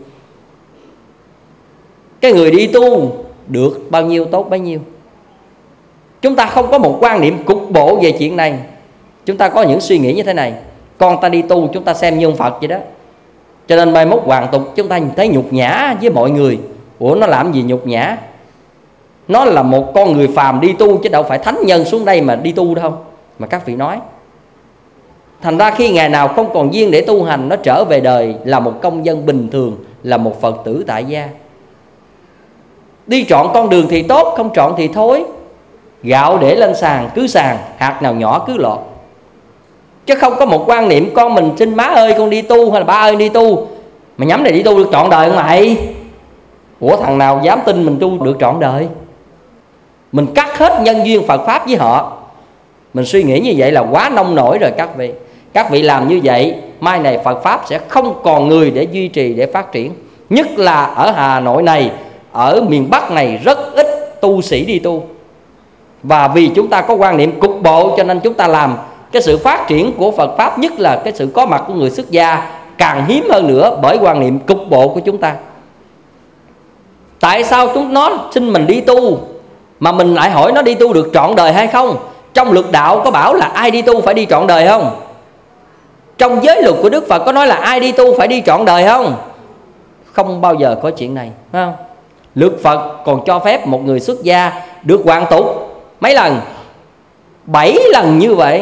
Cái người đi tu được bao nhiêu tốt bấy nhiêu. Chúng ta không có một quan niệm cục bộ về chuyện này. Chúng ta có những suy nghĩ như thế này: con ta đi tu chúng ta xem như ông Phật vậy đó. Cho nên mai mốt hoàn tục chúng ta nhìn thấy nhục nhã với mọi người. Ủa nó làm gì nhục nhã? Nó là một con người phàm đi tu, chứ đâu phải thánh nhân xuống đây mà đi tu đâu mà các vị nói. Thành ra khi ngày nào không còn duyên để tu hành, nó trở về đời là một công dân bình thường, là một Phật tử tại gia. Đi trọn con đường thì tốt, không trọn thì thôi. Gạo để lên sàn cứ sàn, hạt nào nhỏ cứ lọt. Chứ không có một quan niệm con mình xin má ơi con đi tu, hay là ba ơi đi tu, mà nhắm này đi tu được trọn đời không mày? Ủa thằng nào dám tin mình tu được trọn đời? Mình cắt hết nhân duyên Phật Pháp với họ, Mình suy nghĩ như vậy là quá nông nổi rồi các vị. Các vị làm như vậy, mai này Phật Pháp sẽ không còn người để duy trì, để phát triển. Nhất là ở Hà Nội này, ở miền Bắc này rất ít tu sĩ đi tu. Và vì chúng ta có quan niệm cục bộ, cho nên chúng ta làm cái sự phát triển của Phật Pháp, nhất là cái sự có mặt của người xuất gia, càng hiếm hơn nữa bởi quan niệm cục bộ của chúng ta. Tại sao chúng nó xin mình đi tu, mà mình lại hỏi nó đi tu được trọn đời hay không? Trong luật đạo có bảo là ai đi tu phải đi trọn đời không? Trong giới luật của Đức Phật có nói là ai đi tu phải đi trọn đời không? Không bao giờ có chuyện này, phải không? Luật Phật còn cho phép một người xuất gia được hoàn tục mấy lần? Bảy lần như vậy.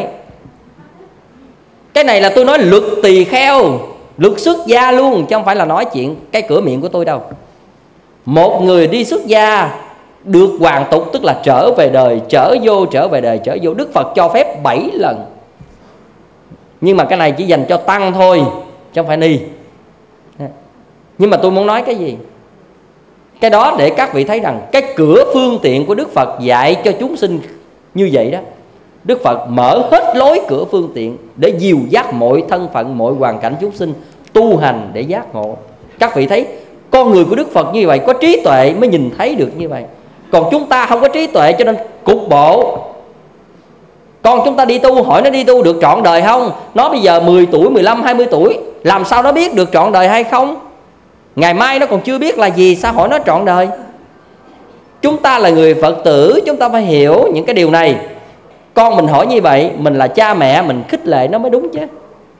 Cái này là tôi nói luật tỳ kheo, luật xuất gia luôn, chứ không phải là nói chuyện cái cửa miệng của tôi đâu. Một người đi xuất gia được hoàn tục, tức là trở về đời, trở vô, trở về đời, trở vô. Đức Phật cho phép bảy lần. Nhưng mà cái này chỉ dành cho tăng thôi, chứ không phải ni. Nhưng mà tôi muốn nói cái gì? Cái đó để các vị thấy rằng cái cửa phương tiện của Đức Phật dạy cho chúng sinh như vậy đó. Đức Phật mở hết lối cửa phương tiện để dìu dắt mọi thân phận, mọi hoàn cảnh chúng sinh tu hành để giác ngộ. Các vị thấy con người của Đức Phật như vậy, có trí tuệ mới nhìn thấy được như vậy. Còn chúng ta không có trí tuệ cho nên cục bộ. Con chúng ta đi tu, hỏi nó đi tu được trọn đời không? Nó bây giờ mười tuổi, mười lăm, hai mươi tuổi, làm sao nó biết được trọn đời hay không? Ngày mai nó còn chưa biết là gì, sao hỏi nó trọn đời? Chúng ta là người Phật tử, chúng ta phải hiểu những cái điều này. Con mình hỏi như vậy, mình là cha mẹ, mình khích lệ nó mới đúng chứ.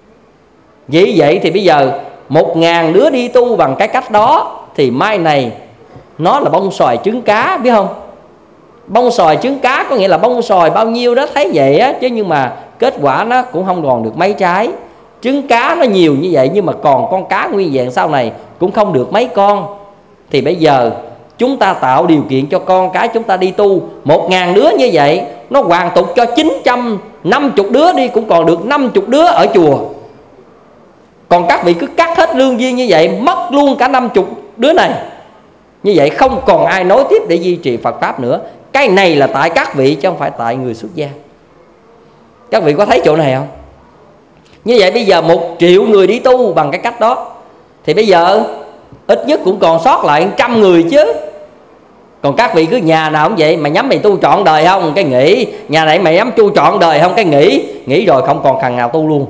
Vì vậy thì bây giờ một ngàn đứa đi tu bằng cái cách đó, thì mai này nó là bông xoài trứng cá, biết không? Bông xoài trứng cá có nghĩa là bông xoài bao nhiêu đó thấy vậy á, chứ nhưng mà kết quả nó cũng không còn được mấy trái. Trứng cá nó nhiều như vậy nhưng mà còn con cá nguyên vẹn sau này cũng không được mấy con. Thì bây giờ chúng ta tạo điều kiện cho con cái chúng ta đi tu. Một ngàn đứa như vậy, nó hoàn tục cho chín trăm năm mươi đứa đi, cũng còn được năm mươi đứa ở chùa. Còn các vị cứ cắt hết lương viên như vậy, mất luôn cả năm mươi đứa này. Như vậy không còn ai nối tiếp để duy trì Phật Pháp nữa. Cái này là tại các vị chứ không phải tại người xuất gia. Các vị có thấy chỗ này không? Như vậy bây giờ một triệu người đi tu bằng cái cách đó, thì bây giờ ít nhất cũng còn sót lại trăm người chứ. Còn các vị cứ nhà nào cũng vậy, mày nhắm mày tu trọn đời không? Cái nghĩ. Nhà này mày nhắm tu trọn đời không? Cái nghĩ. Nghĩ rồi không còn thằng nào tu luôn.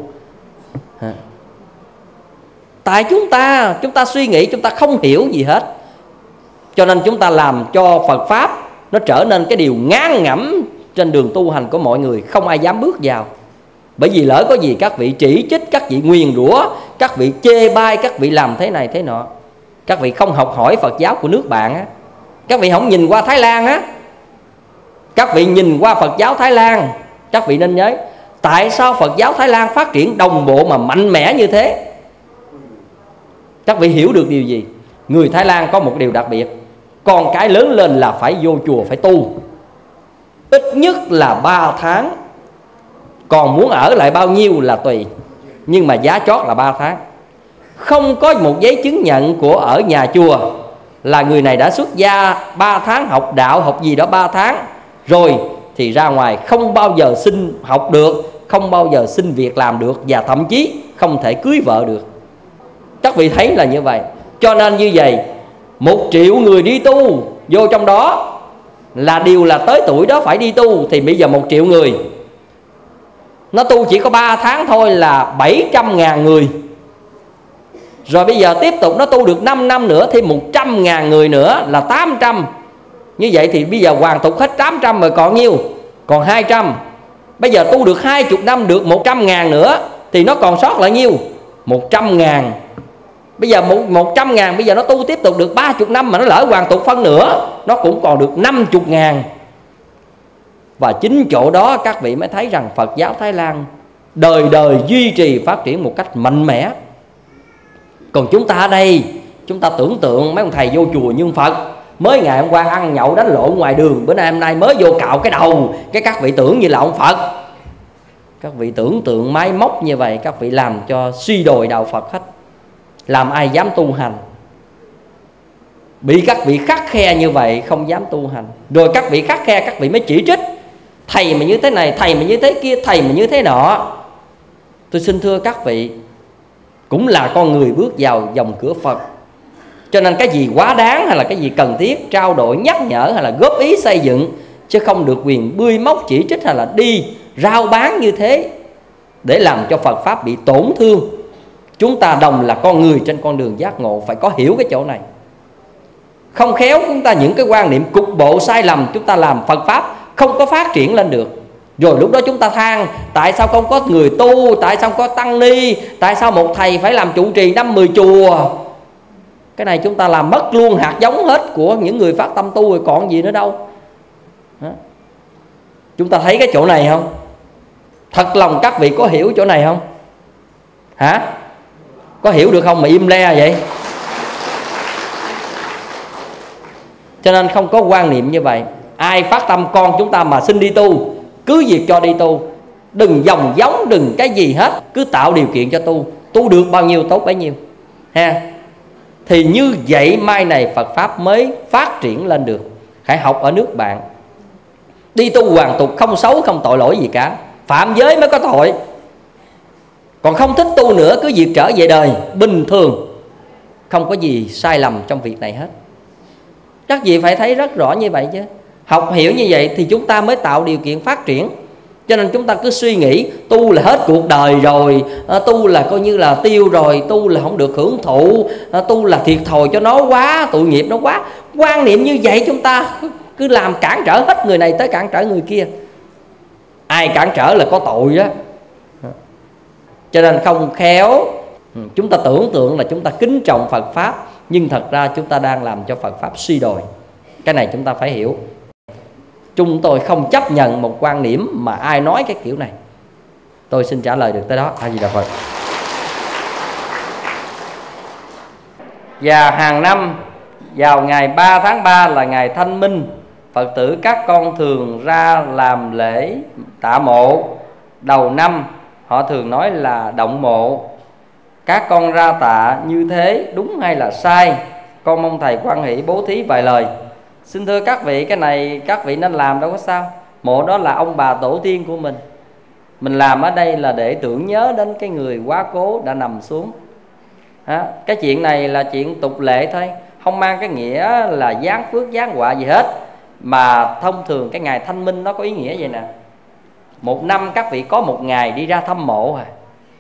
Tại chúng ta, chúng ta suy nghĩ, chúng ta không hiểu gì hết. Cho nên chúng ta làm cho Phật Pháp nó trở nên cái điều ngán ngẩm trên đường tu hành của mọi người, không ai dám bước vào. Bởi vì lỡ có gì các vị chỉ trích, các vị nguyền rủa, các vị chê bai, các vị làm thế này thế nọ. Các vị không học hỏi Phật giáo của nước bạn á. Các vị không nhìn qua Thái Lan á. Các vị nhìn qua Phật giáo Thái Lan, các vị nên nhớ tại sao Phật giáo Thái Lan phát triển đồng bộ mà mạnh mẽ như thế. Các vị hiểu được điều gì? Người Thái Lan có một điều đặc biệt, con cái lớn lên là phải vô chùa, phải tu ít nhất là ba tháng. Còn muốn ở lại bao nhiêu là tùy, nhưng mà giá chót là ba tháng. Không có một giấy chứng nhận của ở nhà chùa là người này đã xuất gia ba tháng, học đạo, học gì đó ba tháng rồi thì ra ngoài không bao giờ xin học được, không bao giờ xin việc làm được, và thậm chí không thể cưới vợ được. Các vị thấy là như vậy. Cho nên như vậy, một triệu người đi tu vô trong đó là điều là tới tuổi đó phải đi tu. Thì bây giờ một triệu người nó tu chỉ có ba tháng thôi là bảy trăm ngàn người. Rồi bây giờ tiếp tục nó tu được năm năm nữa, thêm một trăm ngàn người nữa là tám trăm. Như vậy thì bây giờ hoàn tục hết tám trăm rồi còn nhiêu? Còn hai trăm. Bây giờ tu được hai mươi năm được một trăm ngàn nữa thì nó còn sót lại nhiêu? một trăm ngàn. Bây giờ một trăm ngàn, bây giờ nó tu tiếp tục được ba mươi năm mà nó lỡ hoàn tục phân nữa, nó cũng còn được năm mươi ngàn. Và chính chỗ đó các vị mới thấy rằng Phật giáo Thái Lan đời đời duy trì phát triển một cách mạnh mẽ. Còn chúng ta ở đây, chúng ta tưởng tượng mấy ông thầy vô chùa như Phật, mới ngày hôm qua ăn nhậu đánh lộn ngoài đường, bữa nay hôm nay mới vô cạo cái đầu, cái các vị tưởng như là ông Phật. Các vị tưởng tượng máy móc như vậy, các vị làm cho suy đồi đạo Phật hết. Làm ai dám tu hành. Bị các vị khắt khe như vậy không dám tu hành. Rồi các vị khắt khe, các vị mới chỉ trích. thầy mà như thế này, thầy mà như thế kia, thầy mà như thế nọ. Tôi xin thưa các vị, cũng là con người bước vào dòng cửa Phật. Cho nên cái gì quá đáng hay là cái gì cần thiết trao đổi, nhắc nhở hay là góp ý xây dựng, chứ không được quyền bươi móc chỉ trích hay là đi rao bán như thế để làm cho Phật Pháp bị tổn thương. Chúng ta đồng là con người trên con đường giác ngộ, phải có hiểu cái chỗ này. Không khéo chúng ta những cái quan niệm cục bộ sai lầm, chúng ta làm Phật Pháp không có phát triển lên được. Rồi lúc đó chúng ta than tại sao không có người tu, tại sao không có tăng ni, tại sao một thầy phải làm trụ trì năm mười chùa. Cái này chúng ta làm mất luôn hạt giống hết của những người phát tâm tu rồi còn gì nữa đâu. Đó. Chúng ta thấy cái chỗ này không? Thật lòng các vị có hiểu chỗ này không? Hả? Có hiểu được không mà im le vậy? Cho nên không có quan niệm như vậy. Ai phát tâm con chúng ta mà xin đi tu, cứ việc cho đi tu. Đừng dòng giống, đừng cái gì hết, cứ tạo điều kiện cho tu. Tu được bao nhiêu tốt bấy nhiêu ha. Thì như vậy mai này Phật Pháp mới phát triển lên được. Hãy học ở nước bạn. Đi tu hoàn tục không xấu, không tội lỗi gì cả. Phạm giới mới có tội. Còn không thích tu nữa, cứ việc trở về đời bình thường, không có gì sai lầm trong việc này hết. Các vị phải thấy rất rõ như vậy chứ. Học hiểu như vậy thì chúng ta mới tạo điều kiện phát triển. Cho nên chúng ta cứ suy nghĩ tu là hết cuộc đời rồi, à, tu là coi như là tiêu rồi, tu là không được hưởng thụ, à, tu là thiệt thòi cho nó quá, tội nghiệp nó quá. Quan niệm như vậy chúng ta cứ làm cản trở hết người này tới cản trở người kia. Ai cản trở là có tội đó. Cho nên không khéo chúng ta tưởng tượng là chúng ta kính trọng Phật Pháp, nhưng thật ra chúng ta đang làm cho Phật Pháp suy đồi. Cái này chúng ta phải hiểu. Chúng tôi không chấp nhận một quan điểm mà ai nói cái kiểu này. Tôi xin trả lời được tới đó. A Di Đà Phật. Và hàng năm vào ngày ba tháng ba là ngày Thanh Minh, Phật tử các con thường ra làm lễ tạ mộ. Đầu năm họ thường nói là động mộ. Các con ra tạ như thế đúng hay là sai? Con mong thầy quan hỷ bố thí vài lời. Xin thưa các vị, cái này các vị nên làm đâu có sao. Mộ đó là ông bà tổ tiên của mình. Mình làm ở đây là để tưởng nhớ đến cái người quá cố đã nằm xuống. Đó. Cái chuyện này là chuyện tục lệ thôi, không mang cái nghĩa là giáng phước giáng họa gì hết. Mà thông thường cái ngày Thanh Minh nó có ý nghĩa vậy nè. Một năm các vị có một ngày đi ra thăm mộ à.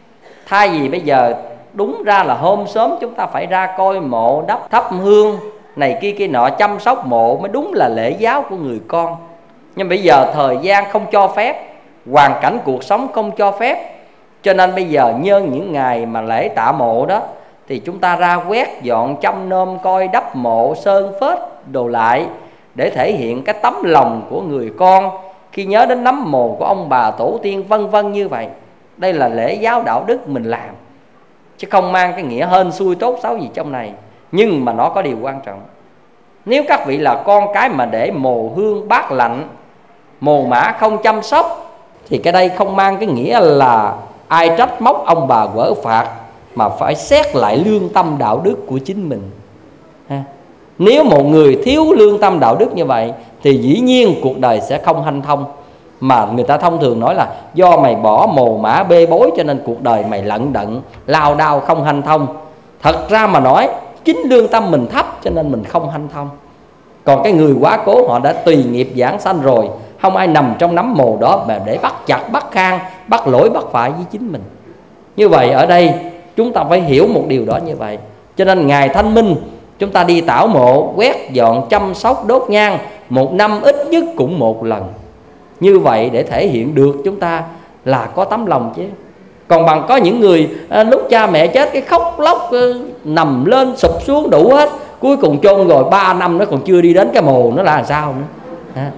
Thay vì bây giờ đúng ra là hôm sớm chúng ta phải ra coi mộ, đắp thắp hương này kia kia nọ, chăm sóc mộ mới đúng là lễ giáo của người con. Nhưng bây giờ thời gian không cho phép, hoàn cảnh cuộc sống không cho phép, cho nên bây giờ nhân những ngày mà lễ tạ mộ đó thì chúng ta ra quét dọn chăm nom coi đắp mộ, sơn phết đồ lại, để thể hiện cái tấm lòng của người con khi nhớ đến nấm mồ của ông bà tổ tiên vân vân như vậy. Đây là lễ giáo đạo đức mình làm, chứ không mang cái nghĩa hên xui tốt xấu gì trong này. Nhưng mà nó có điều quan trọng. Nếu các vị là con cái mà để mồ hương bát lạnh, mồ mã không chăm sóc, thì cái đây không mang cái nghĩa là ai trách móc ông bà quở phạt, mà phải xét lại lương tâm đạo đức của chính mình ha. Nếu một người thiếu lương tâm đạo đức như vậy thì dĩ nhiên cuộc đời sẽ không hanh thông. Mà người ta thông thường nói là do mày bỏ mồ mã bê bối cho nên cuộc đời mày lận đận, lao đao không hanh thông. Thật ra mà nói chính lương tâm mình thấp cho nên mình không hanh thông. Còn cái người quá cố họ đã tùy nghiệp giảng sanh rồi, không ai nằm trong nắm mồ đó mà để bắt chặt, bắt khang, bắt lỗi, bắt phải với chính mình. Như vậy ở đây chúng ta phải hiểu một điều đó như vậy. Cho nên ngày Thanh Minh chúng ta đi tảo mộ, quét dọn, chăm sóc, đốt nhang, một năm ít nhất cũng một lần. Như vậy để thể hiện được chúng ta là có tấm lòng chứ. Còn bằng có những người à, lúc cha mẹ chết cái khóc lóc, à, nằm lên sụp xuống đủ hết, cuối cùng chôn rồi ba năm nó còn chưa đi đến cái mồ nó là làm sao nữa à.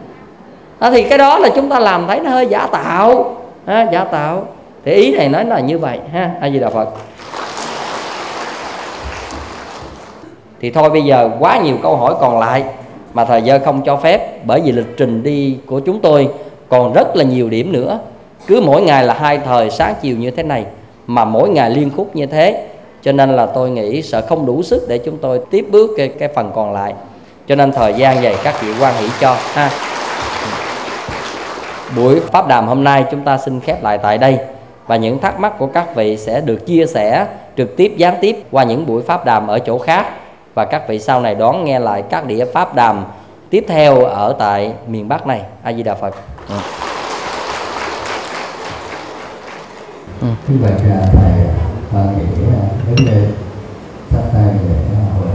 À, thì cái đó là chúng ta làm thấy nó hơi giả tạo à, giả tạo. Thì ý này nói là như vậy ha. A Di Đà Phật. Thì thôi bây giờ quá nhiều câu hỏi còn lại mà thời gian không cho phép, bởi vì lịch trình đi của chúng tôi còn rất là nhiều điểm nữa. Cứ mỗi ngày là hai thời sáng chiều như thế này, mà mỗi ngày liên khúc như thế, cho nên là tôi nghĩ sợ không đủ sức để chúng tôi tiếp bước cái, cái phần còn lại. Cho nên thời gian vậy các vị quan hỷ cho ha. Buổi pháp đàm hôm nay chúng ta xin khép lại tại đây, và những thắc mắc của các vị sẽ được chia sẻ trực tiếp gián tiếp qua những buổi pháp đàm ở chỗ khác, và các vị sau này đón nghe lại các đĩa pháp đàm tiếp theo ở tại miền Bắc này. A Di Đà Phật. Ừ. Như vậy là thầy và nghĩ đứng lên chắp tay để hồi